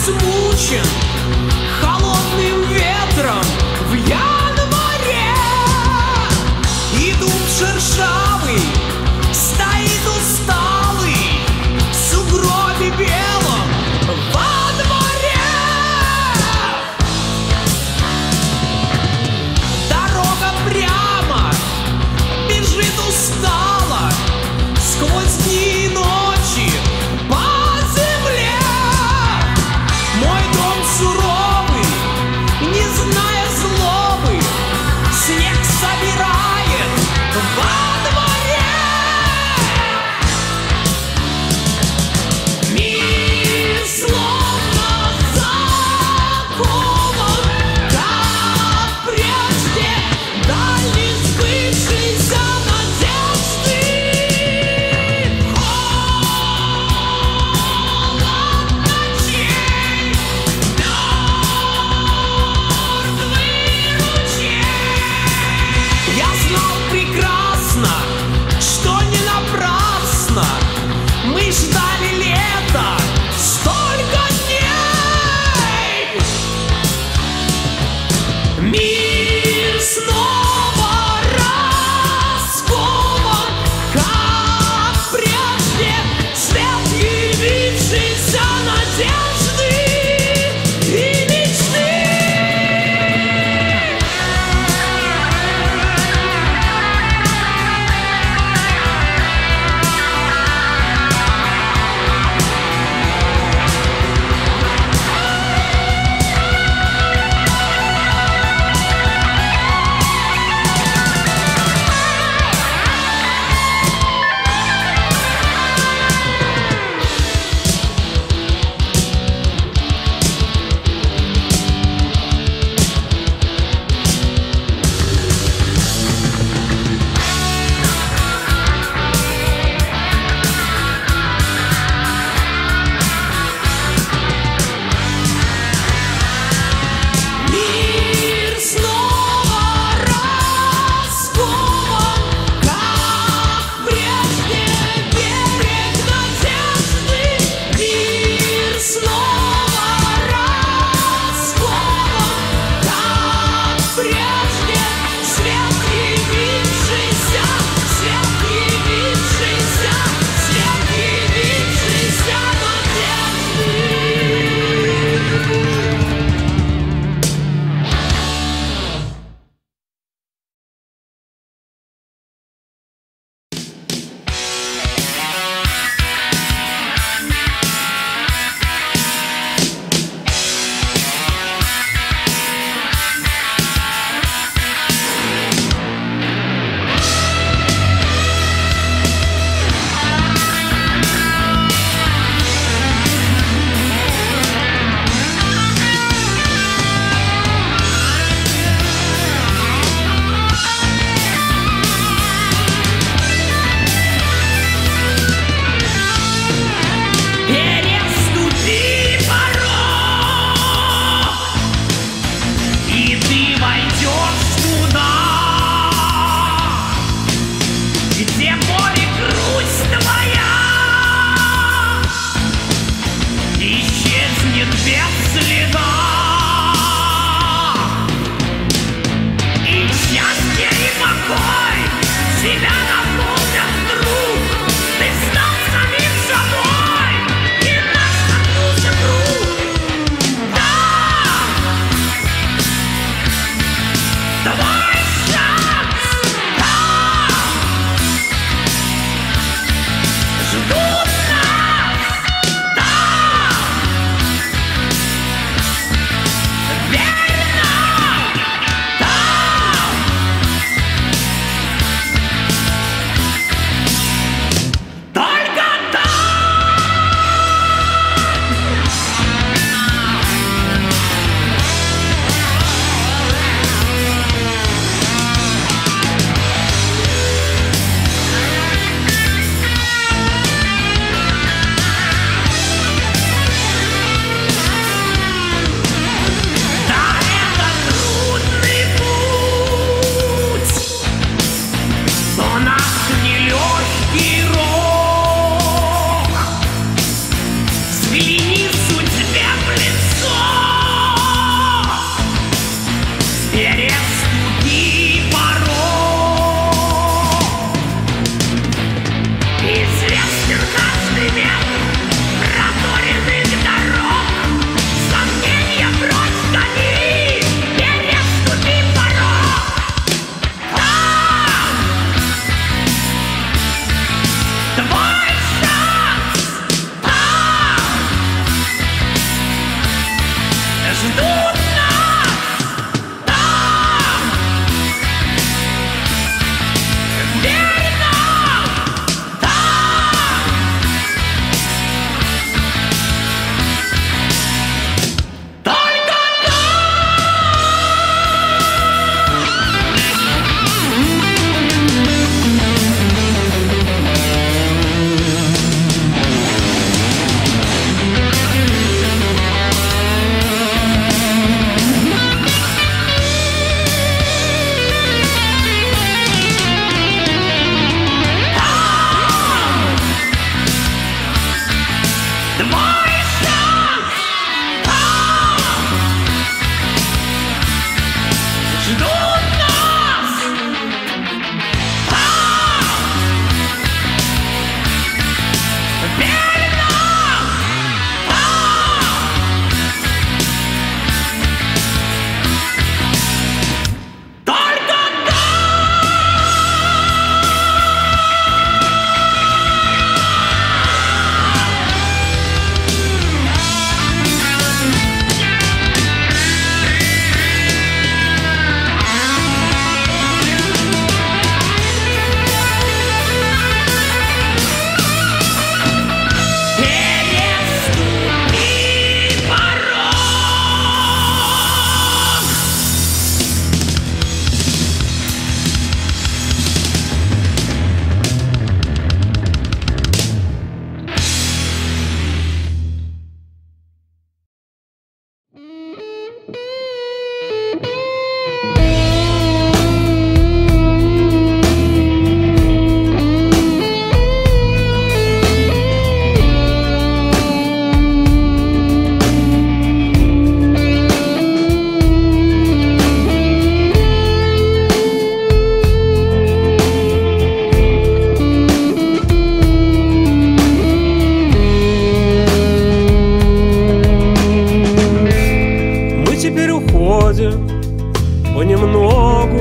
Speaker 2: измучен холодным ветром в январе. И дуб шершавый стоит усталый в сугробе белом во дворе. Дорога прямо бежит устало сквозь дни и ночи по земле. Мой дом суровый, не зная злобы, снег собирает во дворе. Мир словно закован, как прежде, дальний сбывшийся надежды. Я знал прекрасно, что не напрасно мы ждали лета столько дней. Мир снова раскован, как прежде, свет явившейся надежды и мечты. Мир снова раскован, как прежде, берег надежды. Мир снова раскован, как прежде, свет явившийся, свет явившийся, свет явившийся надежды. Переступи порог, и ты войдешь туда, где боль и грусть твоя исчезнет без следа. И счастье, и покой тебя наполнят вдруг. Ты стал самим собой, и наш сомкнулся круг. Да, твой шанс, да, ждут нас, да.
Speaker 5: ходим понемногу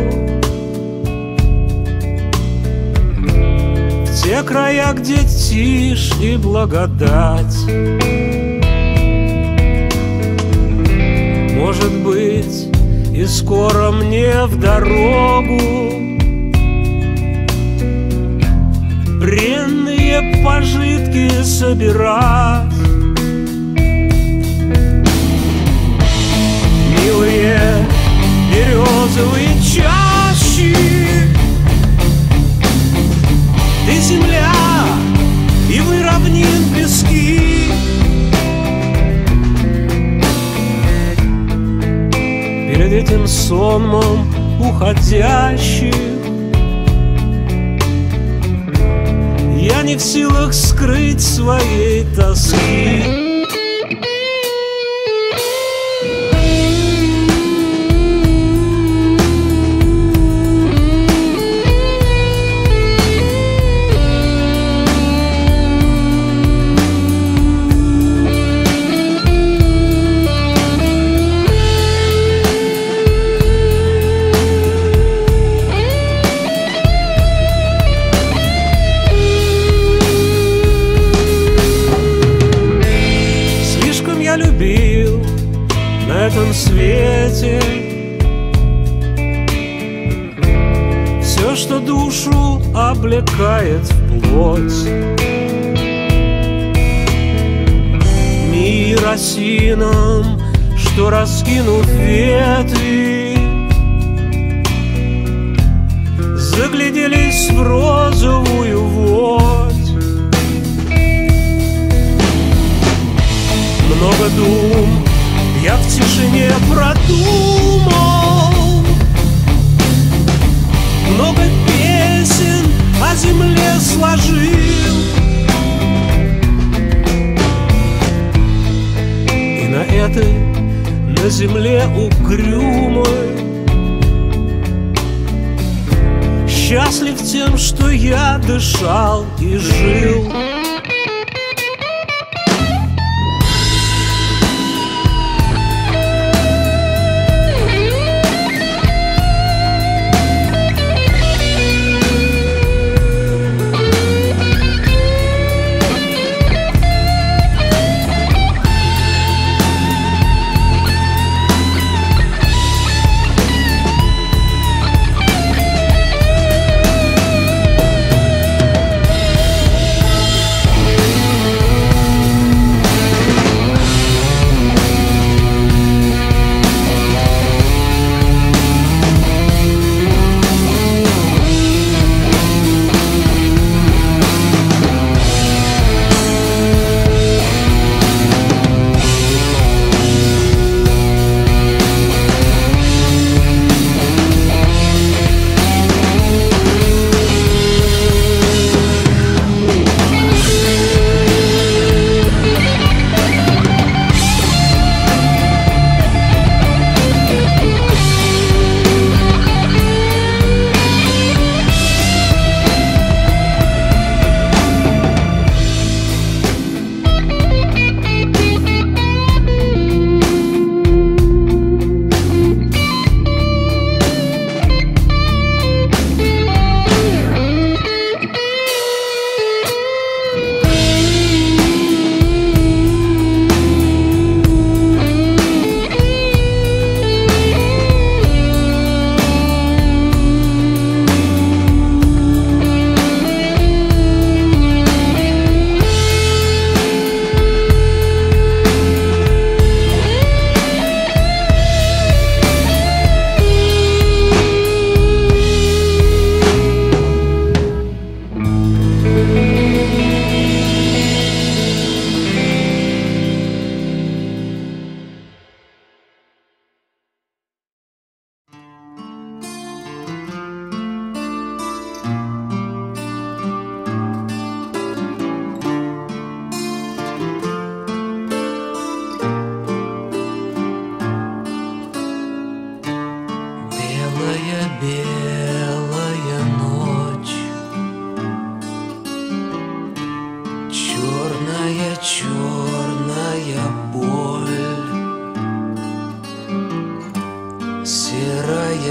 Speaker 5: в те края, где тишь и благодать. Может быть, и скоро мне в дорогу бренные пожитки собирать. Милые березовые чащи, ты земля, и вы равнин пески. Перед этим сонмом уходящих я не в силах скрыть своей тоски. На этом свете все, что душу облекает в плоть. Мир осинам, что, раскинув ветви, загляделись в розовую водь. Много дум я в тишине продумал, много песен о земле сложил, и на этой, на земле угрюмой, счастлив тем, что я дышал и жил.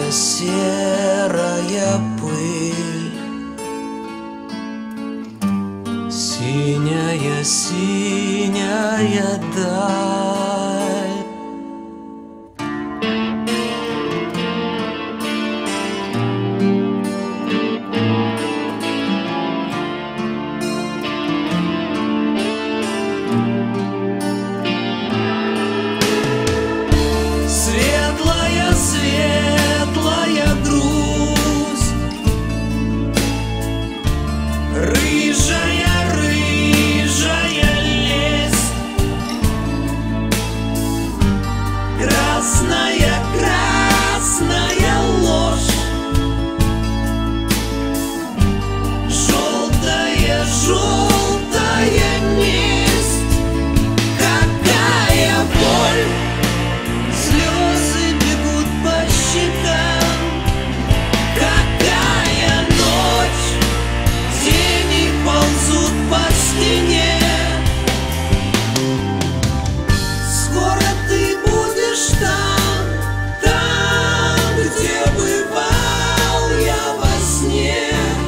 Speaker 2: серая пыль, синяя, синяя даль. Светлая, светлая грусть, рыжая, рыжая лесть, красная, красная ложь, желтая, желтая месть. Какая боль! Слезы бегут по щекам. Какая ночь! Тени ползут по стене. Скоро ты будешь там, там, где бывал я во сне.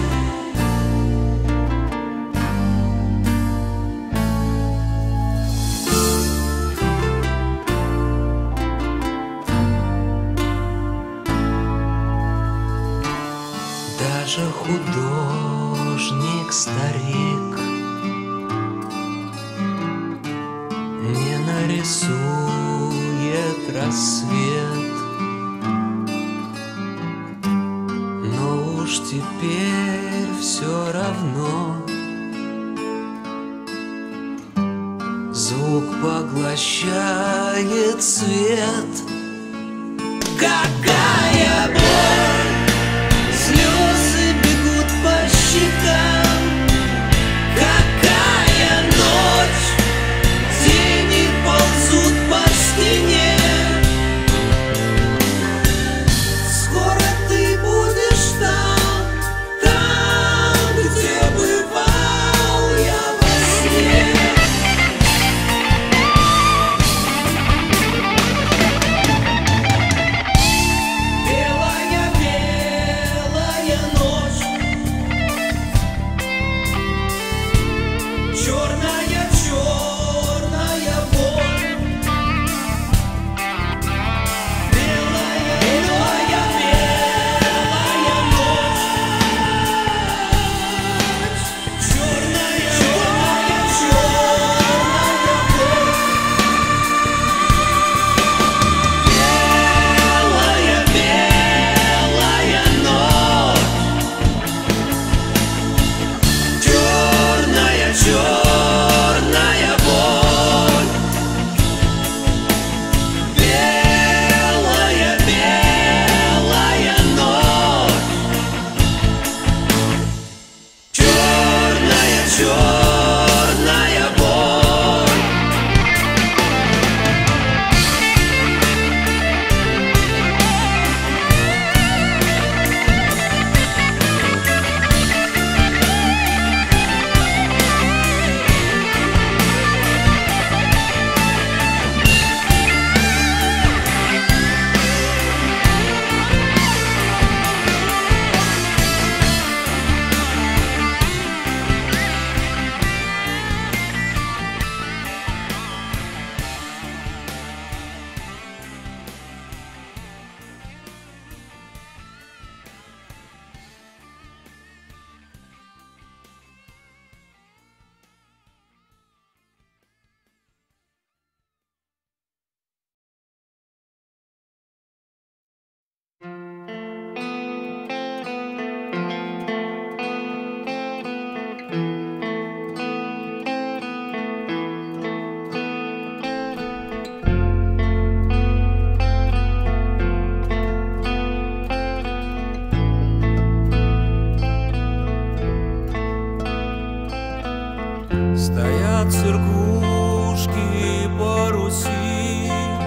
Speaker 2: Даже художник-старик не нарисует рассвет, но уж теперь все равно звук поглощает свет. Какая боль! Слезы бегут по щекам. Какая ночь! Тени ползут по стене. Скоро ты будешь там, там, где бывал я во сне. Белая, белая ночь, черная, черная боль. Белая, белая, белая ночь, черная, черная, черная боль. Белая, белая ночь, черная, черная боль. Белая, белая ночь, черная, черная боль. Стоят церквушки по Руси,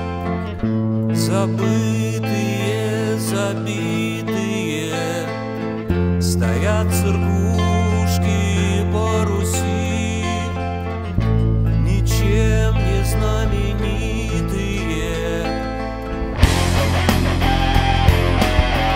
Speaker 2: забытые, забитые. Стоят церквушки по Руси, ничем не знаменитые.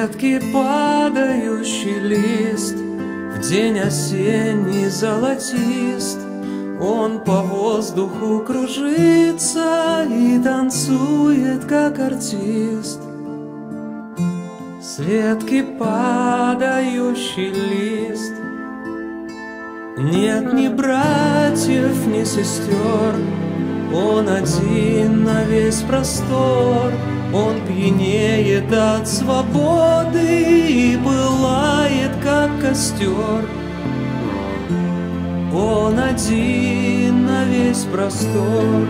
Speaker 2: ветки падающий лист, в день осенний золотист, он по воздуху кружится и танцует, как артист. С ветки падающий лист, нет ни братьев, ни сестер, он один на весь простор. Он пьянеет от свободы и пылает, как костер. Он один на весь простор.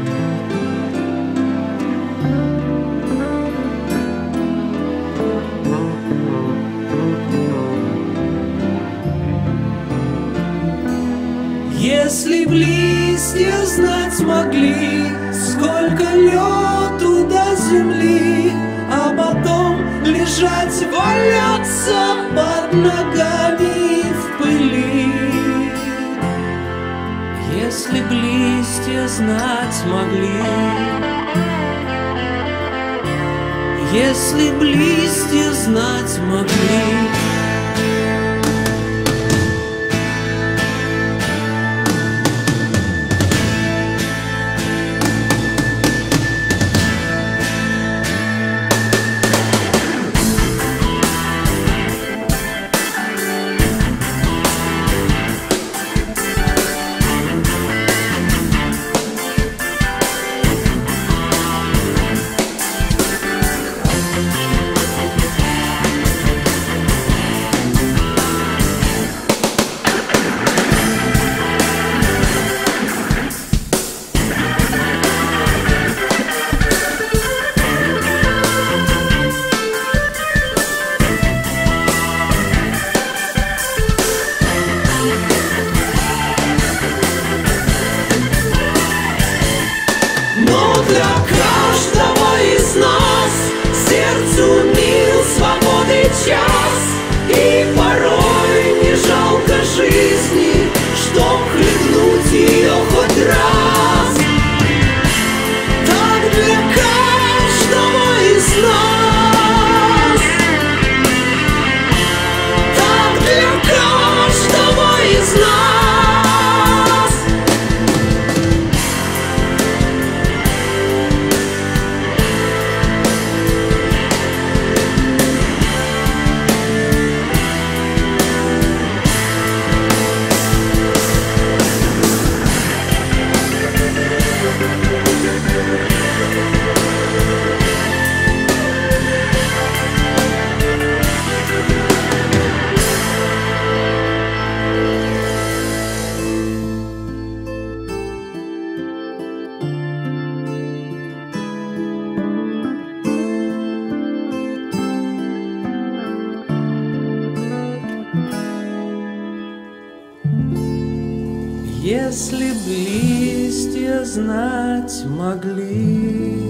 Speaker 2: Если б листья знать могли, сколько лёту до земли, а потом лежать, валяться под ногами в пыли. Если б листья знать могли, если б листья знать могли. Если б листья знать могли.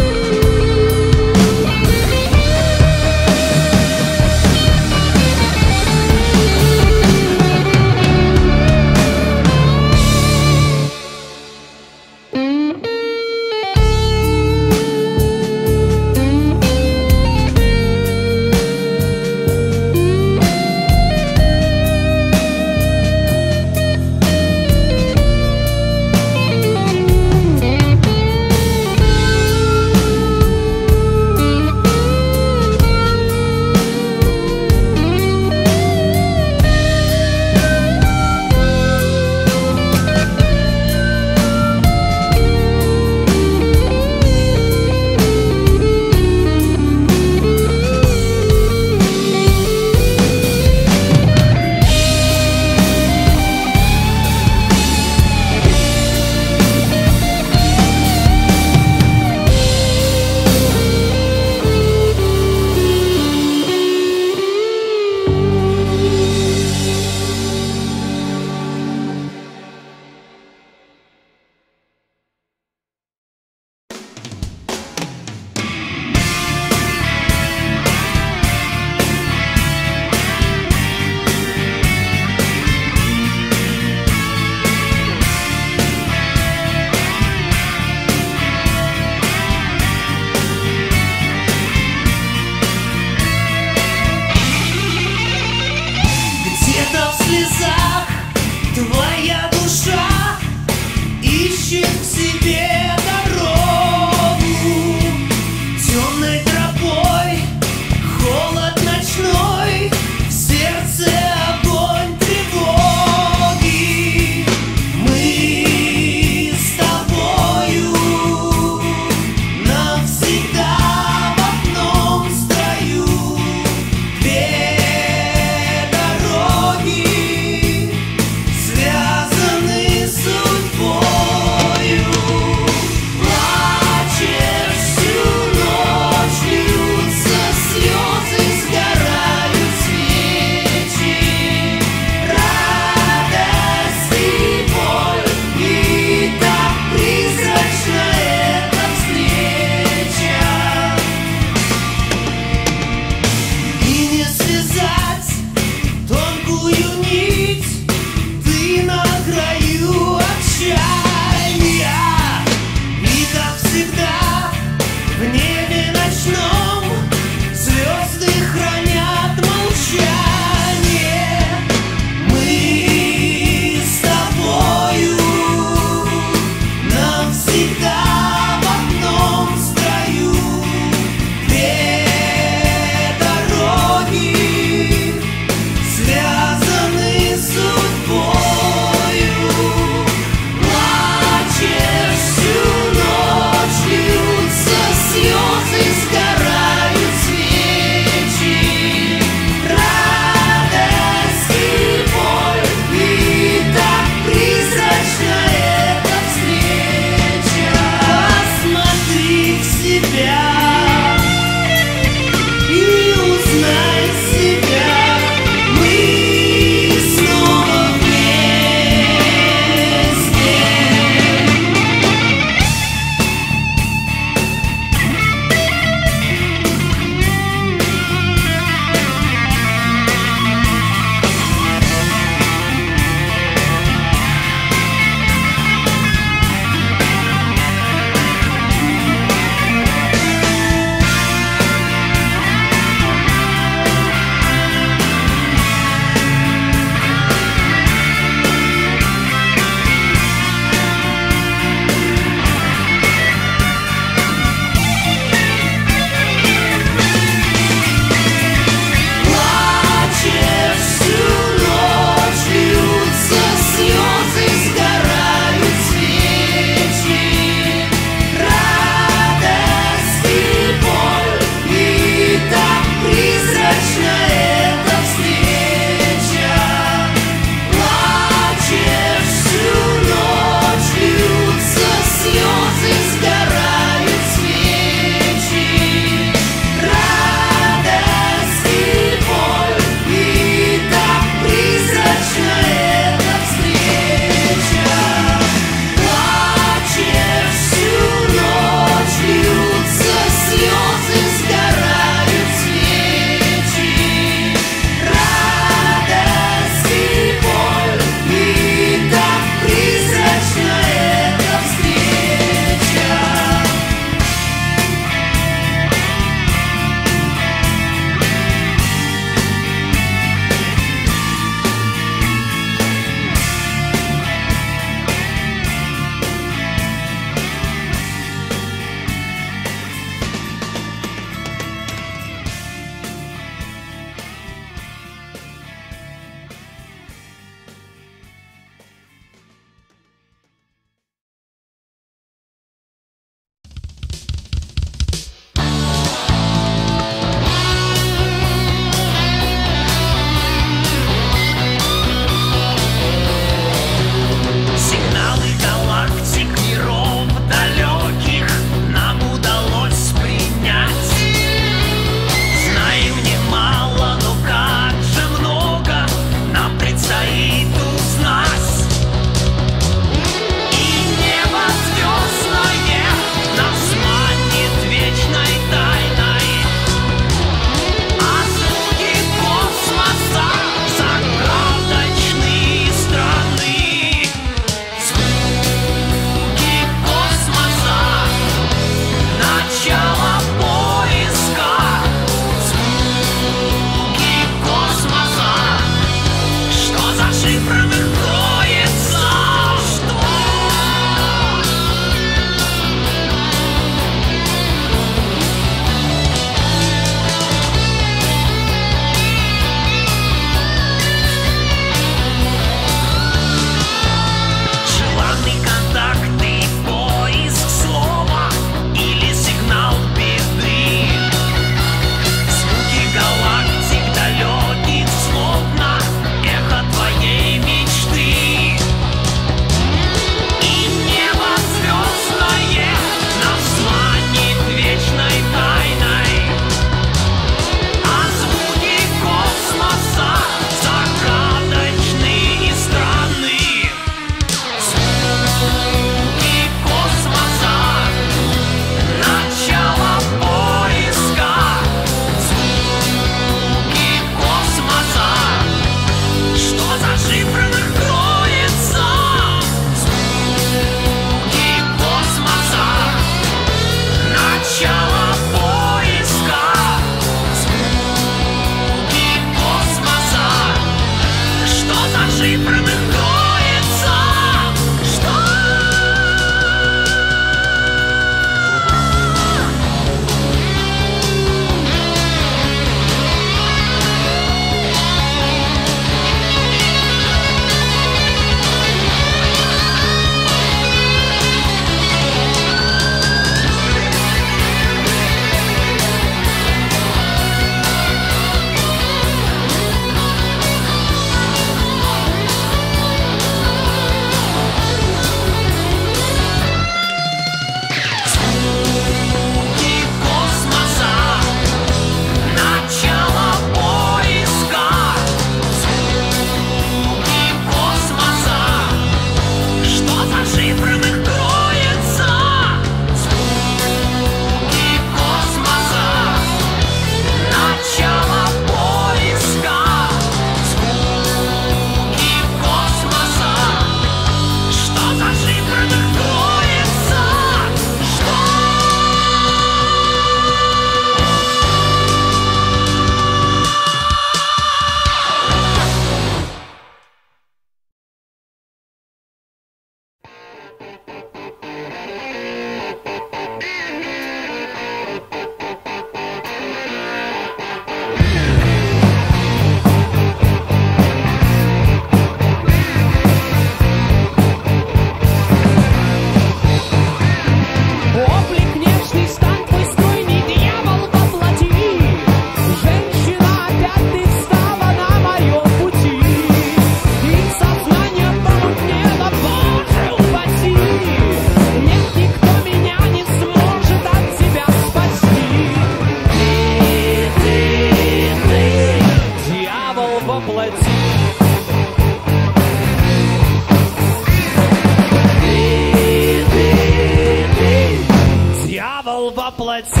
Speaker 5: воплоти.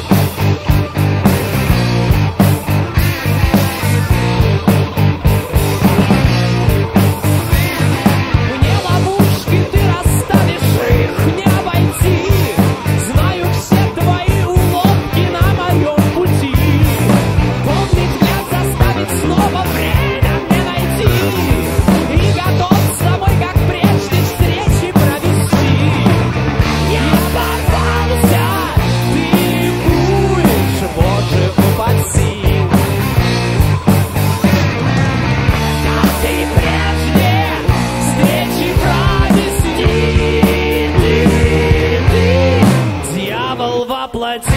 Speaker 5: Мне ловушки ты расставишь, их не обойти. Знаю все твои уловки на моем пути. Помни взгляд заставит снова время мне найти. И готов с тобой, как прежде, встречи провести. Я попался, ты будешь, Боже, упаси. Как и прежде, встречи провести. Ты, ты, дьявол воплоти.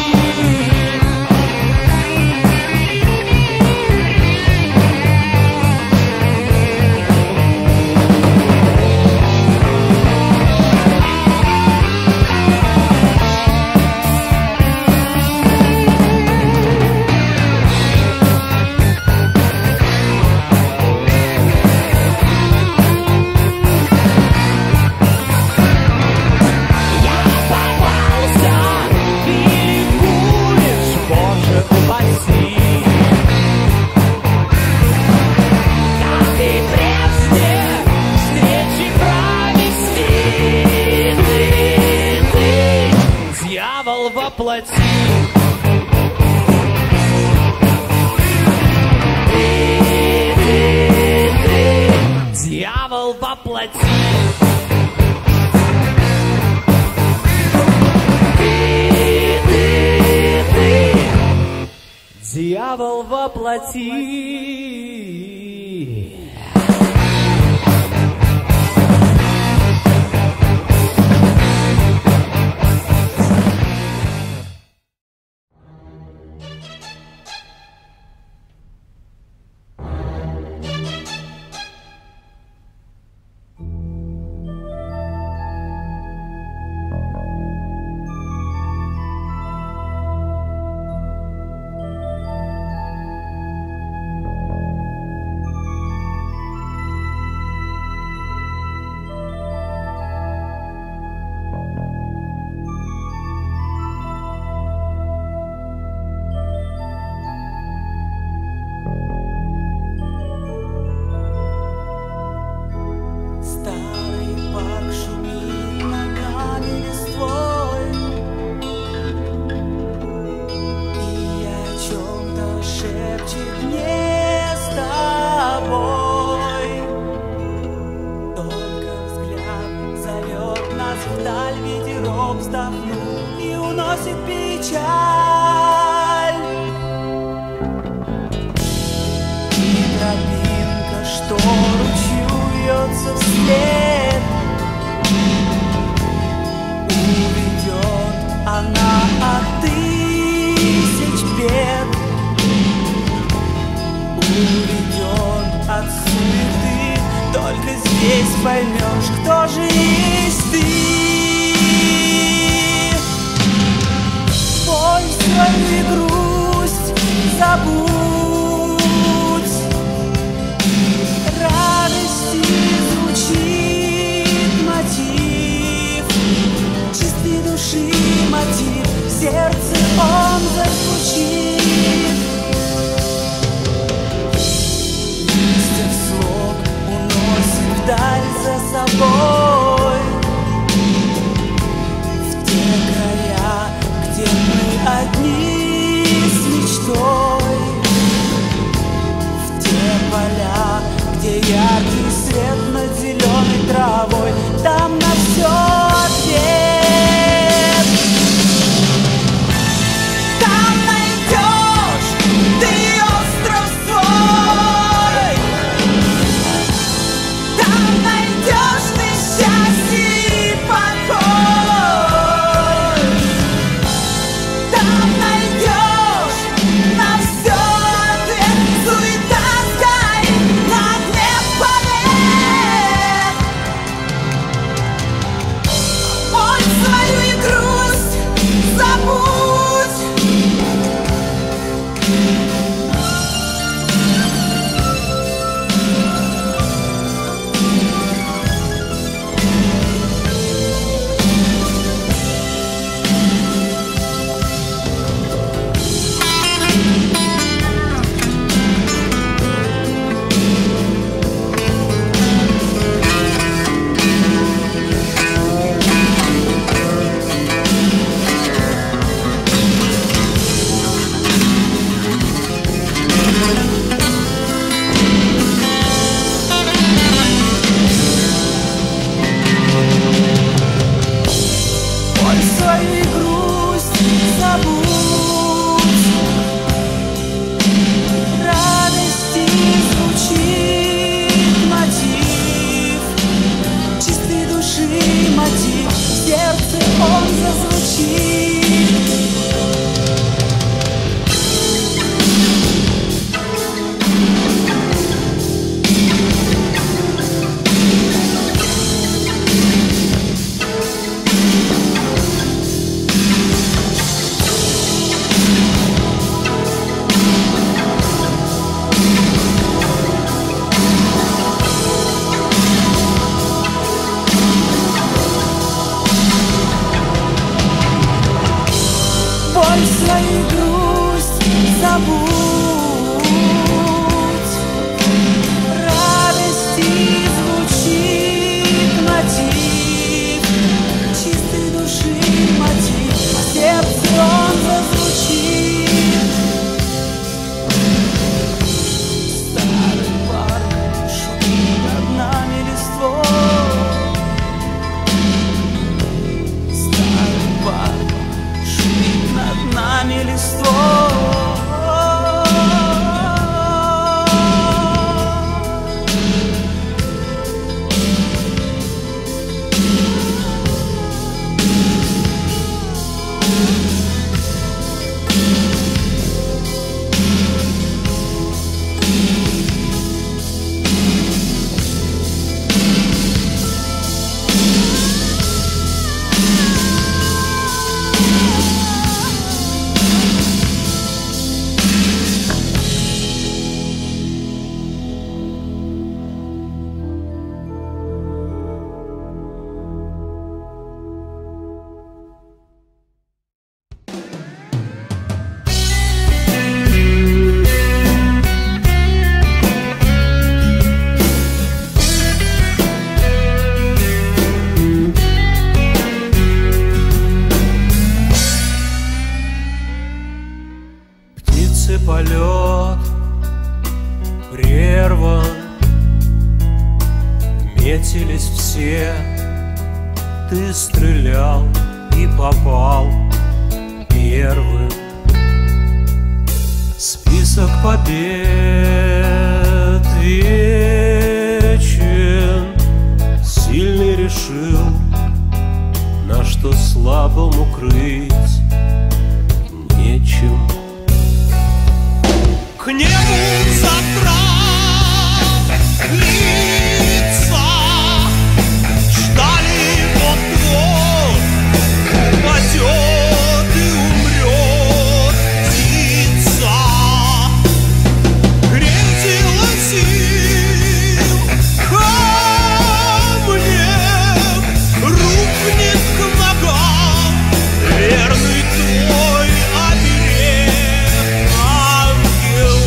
Speaker 5: Воплоти. Ты, ты, ты, дьявол воплоти. Ты, ты, ты, дьявол воплоти.
Speaker 4: Вздохнул и уносит печаль. И тропинка, что ручью вьется вслед, уведет она от тысяч бед, уведет от суеты. Только здесь поймешь, кто же есть ты. Боль, свою и грусть забудь, радости звучит мотив, чистой души мотив, в сердце он зазвучит. Листьев слог уносит вдаль за собой.
Speaker 2: души мотив, в сердце он зазвучит. Боль свою грусть забудь, радости звучит мотив, чистой души мотив, в сердце он зазвучит. Старый парк шумит над нами листвой, старый парк шумит над нами листвой.
Speaker 5: Полет прерван, метились все, ты стрелял и попал первым. Список побед вечен, сильный решил, на что слабому крыть нечем.
Speaker 1: К небу задрав лица, ждали вот-вот упадет и умрет птица. Грезила сил ко мне, рухнет к ногам верный твой оберег, ангел.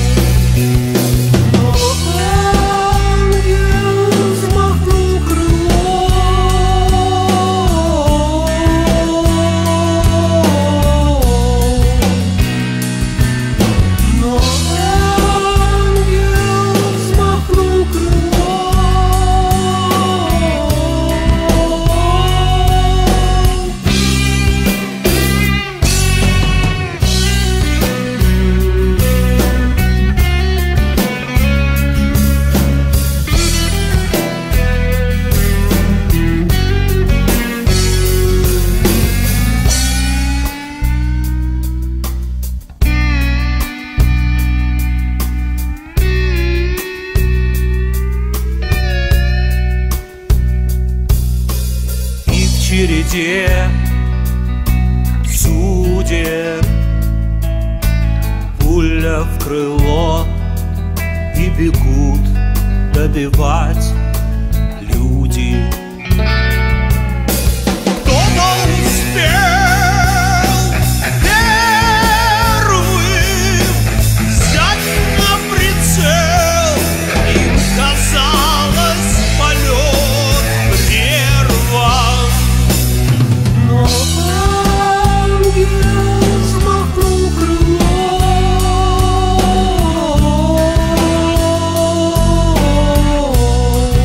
Speaker 5: В череде судеб пуля в крыло, и бегут добивать люди.
Speaker 1: Кто-то успел первым взять на прицел, им казалось полет прерван.
Speaker 2: Но ангел взмахнул крылом,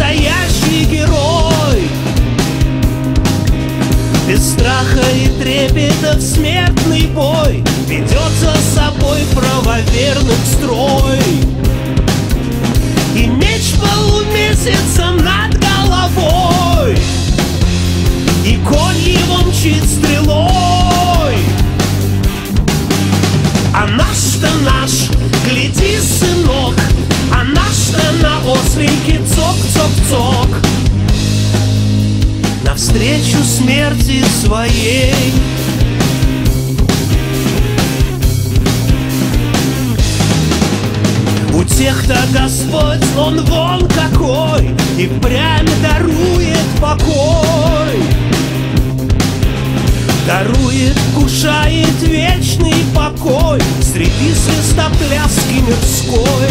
Speaker 5: настоящий герой. Без страха и трепета в смертный бой ведет за собой правоверных строй. И меч полумесяцем над головой, и конь его мчит стрелой. А наш-то наш, гляди, сынок, а наш-то на ослике цок-цок-цок навстречу смерти своей. У тех-то Господь, Он вон какой, и впрямь дарует покой. Дарует, вкушает вечный покой среди свистопляски мирской.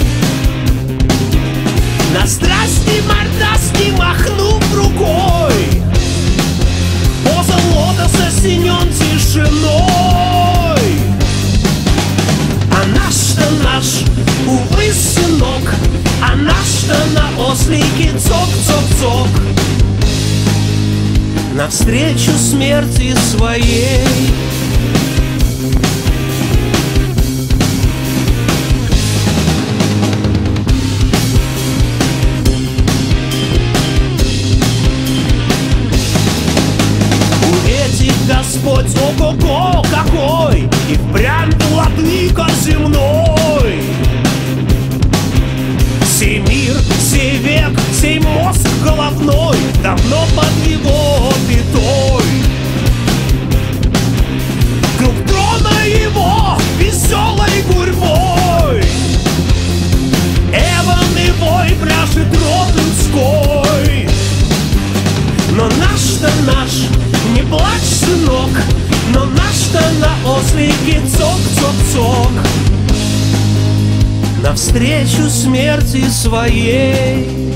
Speaker 5: На страсти мордаски махнув рукой, поза лотоса синен тишиной. А наш-то наш, увы, сынок, а наш-то на ослике цок-цок-цок навстречу смерти своей. Господь, ого-го какой, и впрямь владыка земной. Сей мир, сей век, сей мозг головной давно под его пятой. Круг трона его веселой гурьбой эван и вой пляшет рот людской. Но наш-то наш, не плачь, сынок, но наш-то на ослике цок-цок-цок навстречу смерти своей.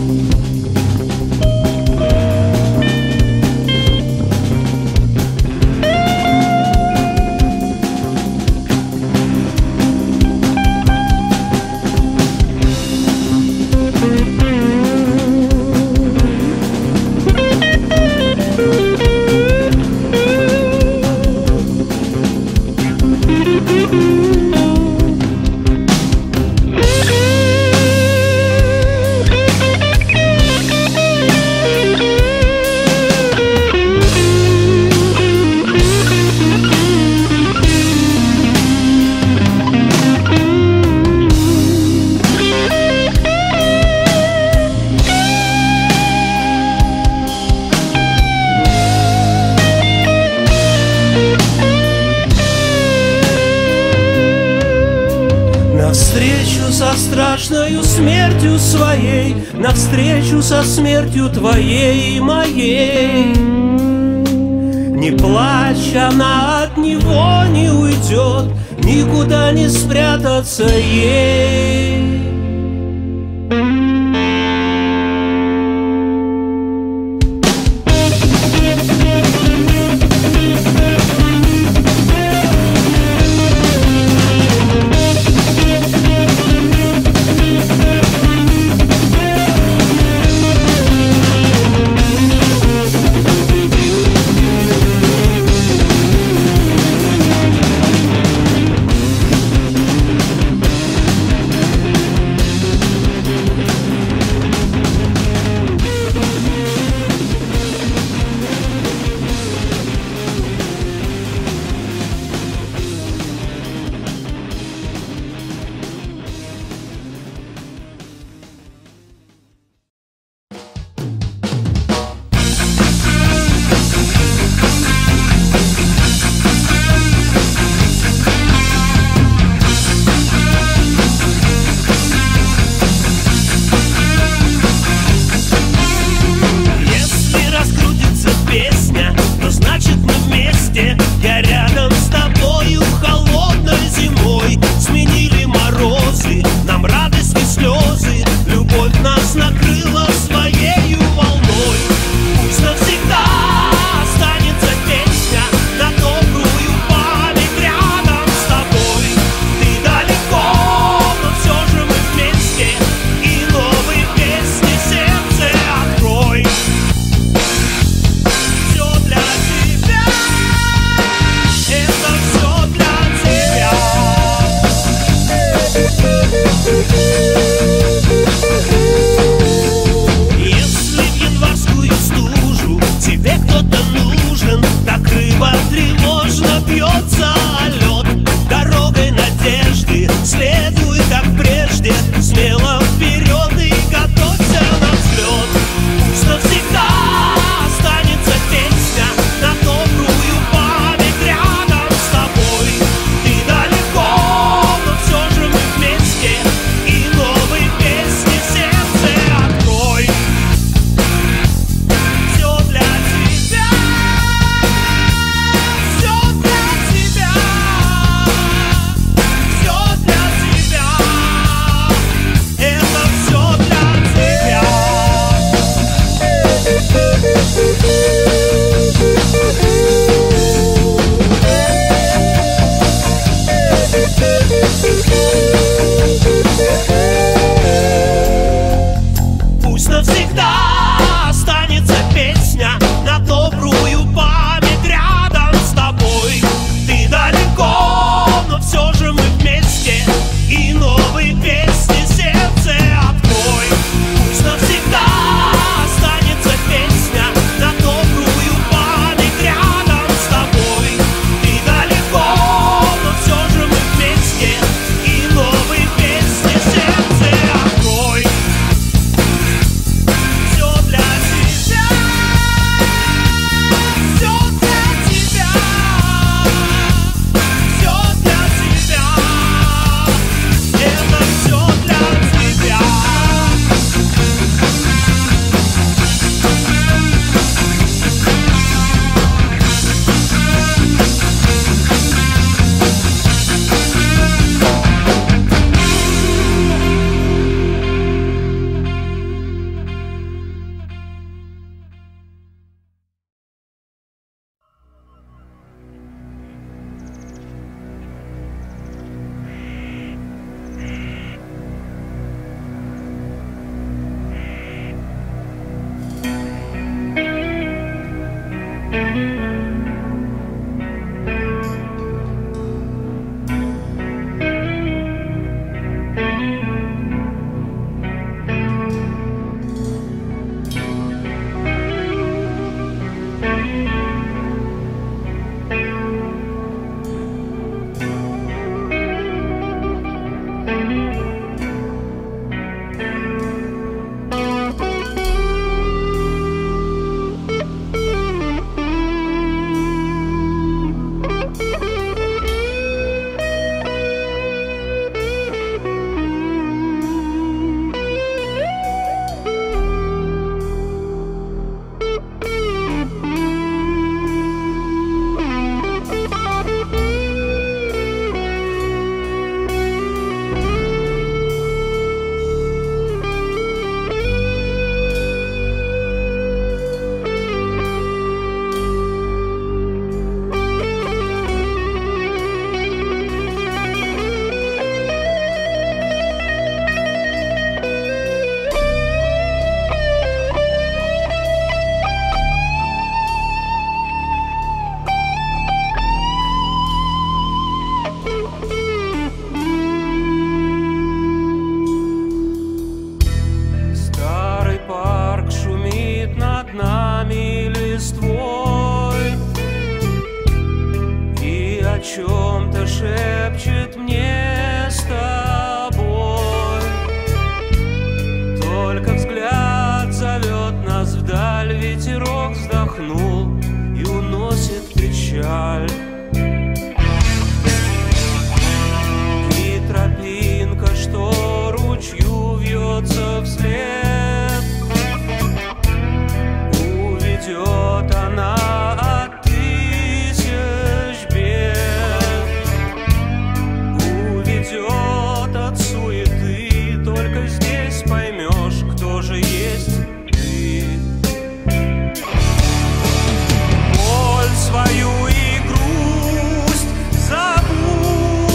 Speaker 5: Навстречу со страшною смертью своей, навстречу со смертью твоей и моей. Не плачь, она от него не уйдет, никуда не спрятаться ей. Пусть навсегда останется песня на добрую память рядом с тобой. Ты далеко, но все же мы вместе, и новые песни сердце открой. Пусть навсегда останется песня на добрую память рядом с тобой. Ты далеко, но все же мы вместе, и новые песни сердце открой. Все для тебя, все для тебя, все для тебя, это все для тебя. Шепчет мне с тобой, только взгляд зовет нас вдаль, ветерок вздохнул и уносит печаль. И тропинка, что ручью вьется вслед, уведет она от тысяч бед. Уведет от суеты, только здесь поймешь, кто же есть ты. Боль свою и грусть забудь,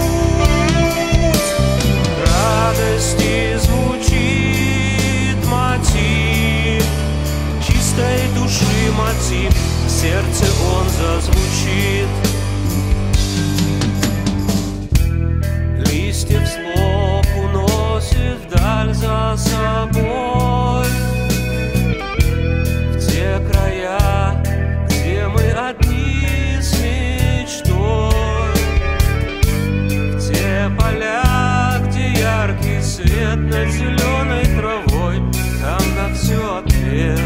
Speaker 5: радости звучит мотив, чистой души мотив, в сердце он зазвучит. Листьев слов уносит вдаль за собой, в те края, где мы одни с мечтой, в те поля, где яркий свет над зеленой травой, там на все ответ.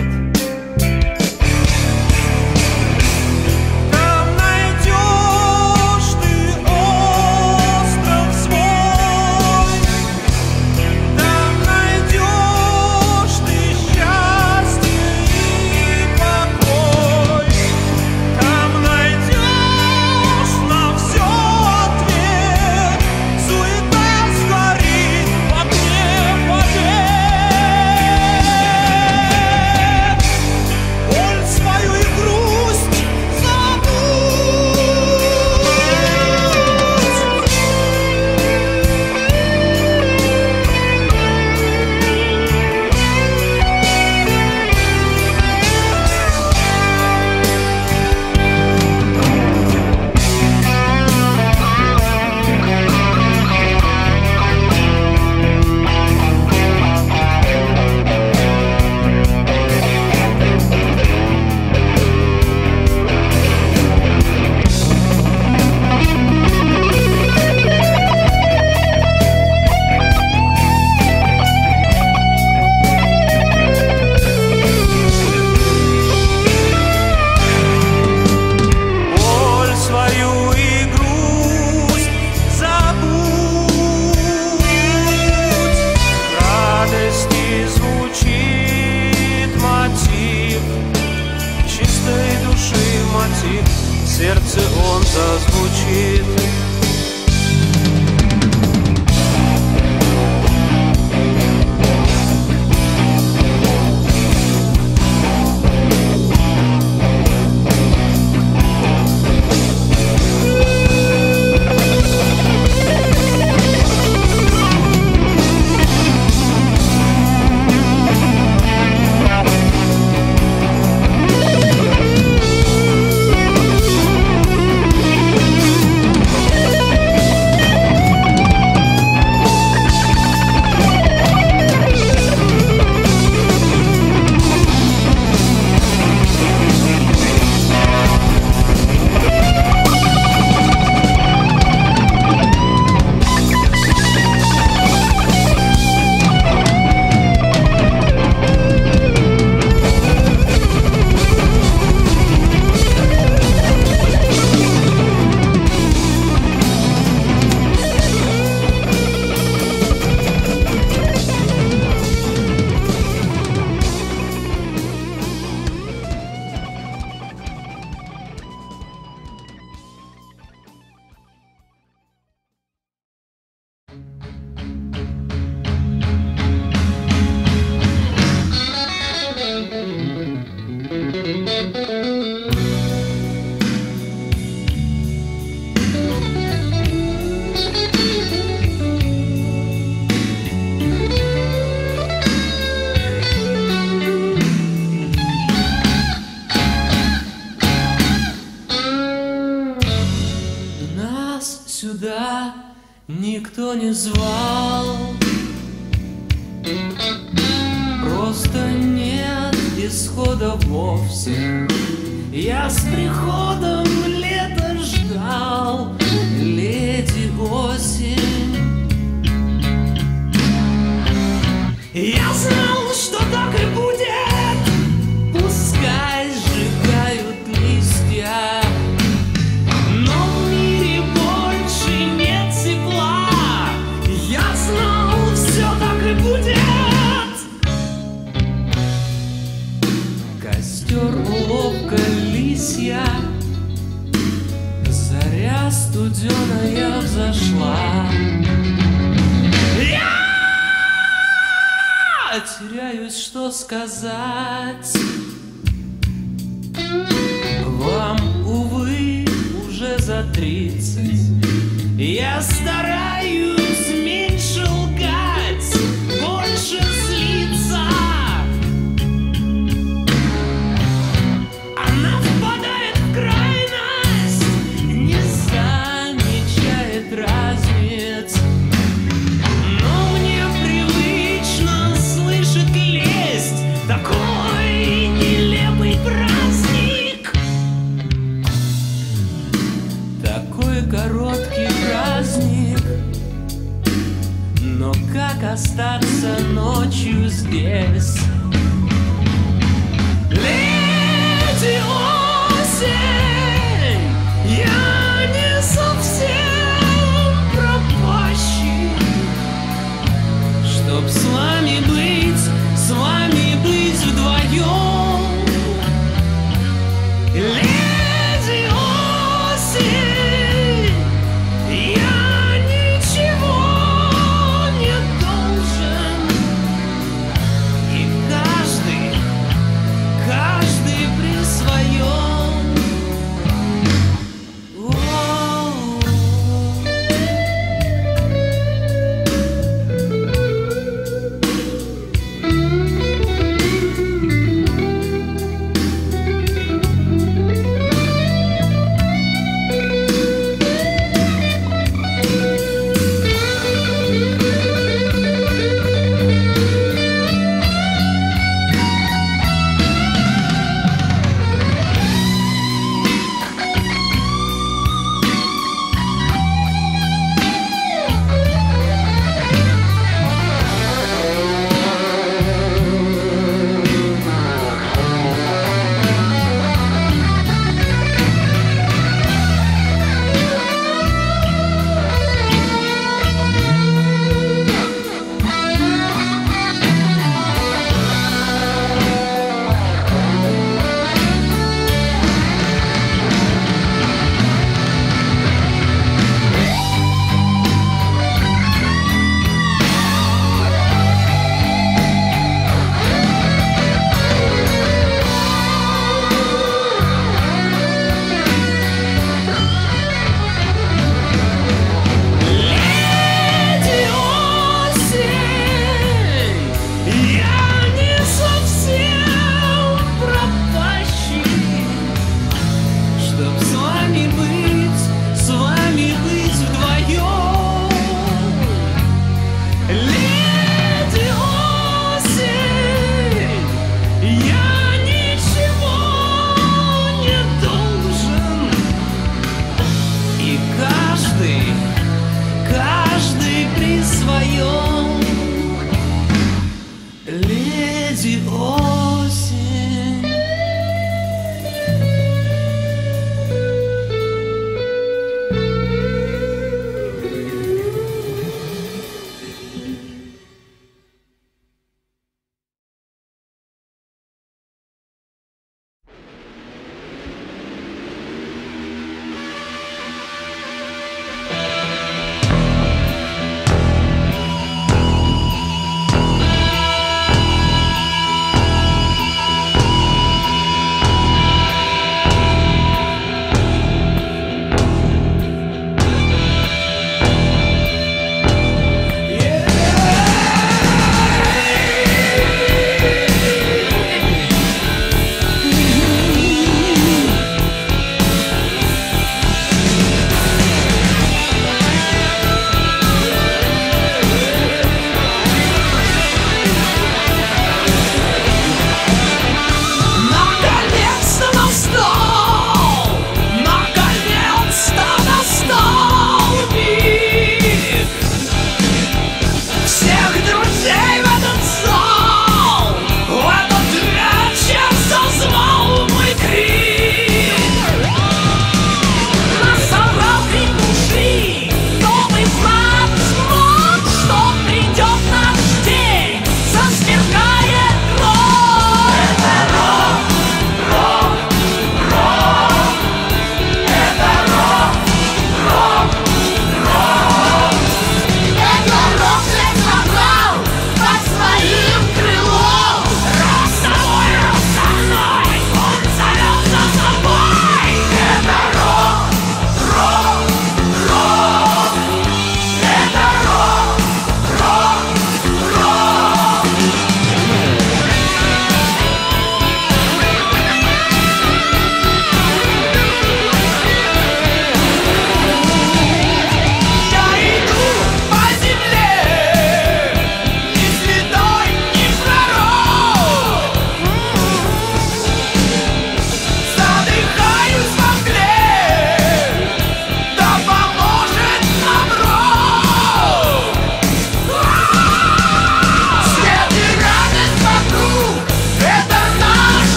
Speaker 1: Суета сгорит в огне воды.
Speaker 2: не звал, просто нет исхода вовсе. Я с приходом лета ждал, леди осень. Я знал, что так и будет, пускай сжигают листья, но в мире больше нет тепла. Я знал, все так и будет. Костер, уловка, лисья, заря студеная взошла. Я теряюсь, что сказать вам, увы, уже за тридцать. Я стараюсь меньше лгать, больше злиться. Она впадает в крайность, не замечает разниц. Но мне привычно слышать лесть, такой нелепый праздник, такой короткий праздник. Но как остаться ночью здесь? Леди осень, я не совсем пропащий, чтоб с вами быть, с вами быть вдвоем. Леди осень, я ничего не должен, и каждый, каждый при своем. О-о-о.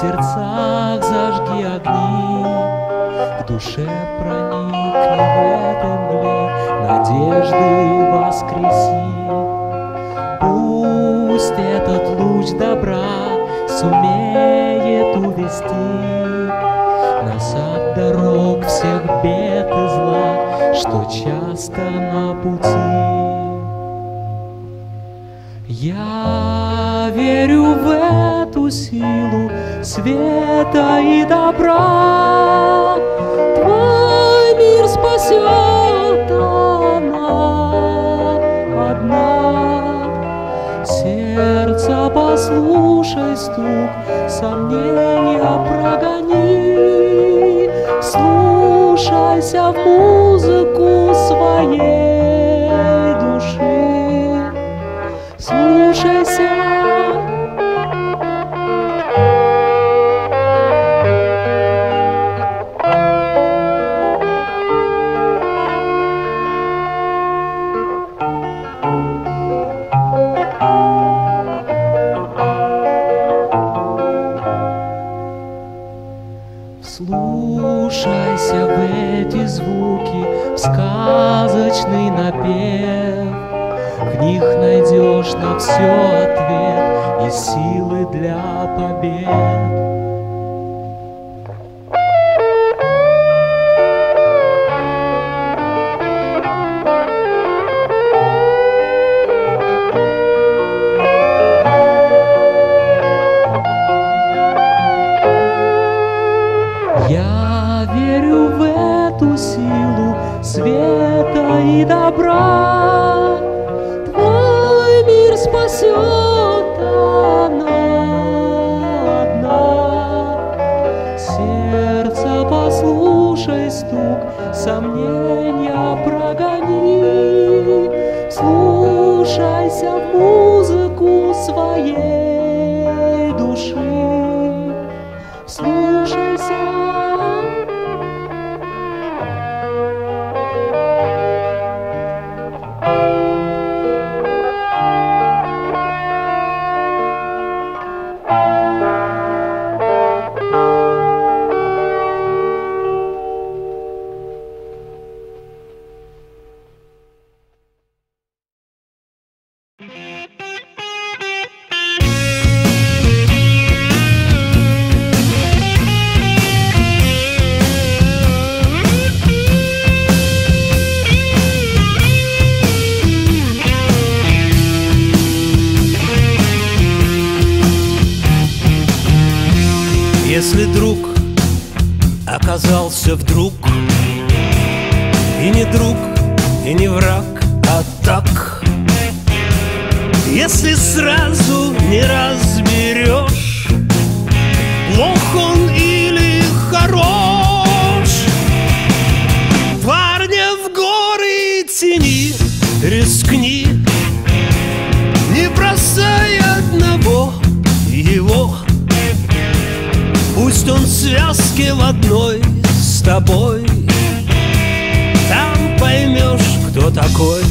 Speaker 2: сердцах зажги огни, к душе проникни в этой мгле, надежды воскреси. Пусть этот луч добра сумеет увести нас от дорог всех бед и зла, что часто на пути. Я верю в эту силу света и добра. Твой мир спасет она одна. Сердце, послушай стук, сомнения прогони. Слушайся в музыку своей души. Слушайся. Вслушайся в эти звуки, в сказочный напев. В них найдешь на все ответ и силы для побед. Я верю в эту силу света и добра. Твой мир спасет она одна. Сердце, послушай стук, сомнения прогони. Слушайся в музыку своей души. Слушайся.
Speaker 5: Если друг оказался вдруг и не друг, и не враг, а так, если сразу не разберешь, плох он или хорош, парня в горы тяни, рискни, не бросай одного его. Пусть он в связке в одной с тобой, там поймешь, кто такой.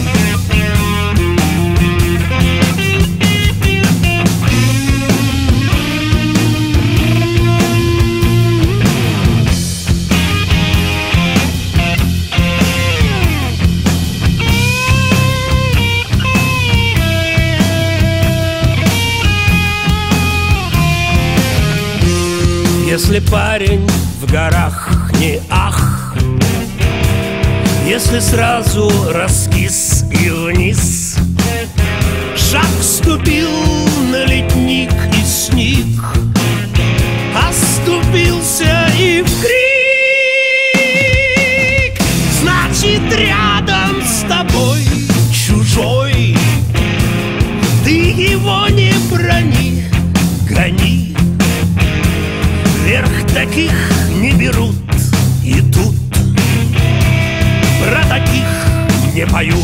Speaker 5: Если парень в горах не ах, если сразу раскис и вниз, шаг ступил на ледник и сник, оступился и в крик, значит рядом с тобой чужой, ты его не брони, гони. Вверх таких не берут, и тут про таких не поют.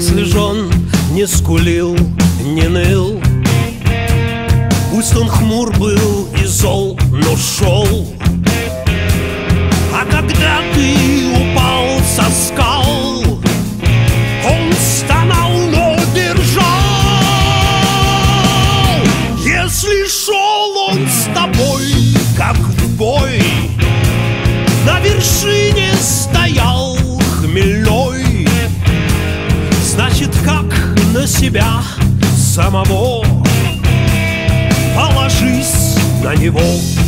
Speaker 5: если ж он не скулил, не ныл. Пусть он хмур был и зол, но шел. А когда ты упал со скал, он стонал, но держал. Если шел он с тобой, как в бой, на вершине стоял хмельной, значит, как на себя самого, положись на него.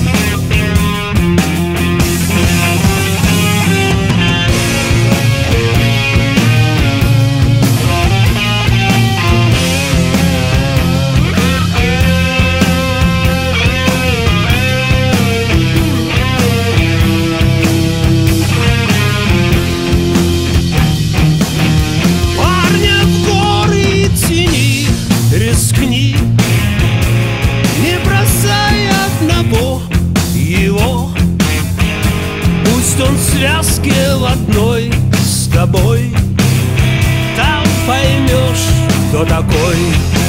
Speaker 5: Он в связке в одной с тобой, там поймешь, кто такой.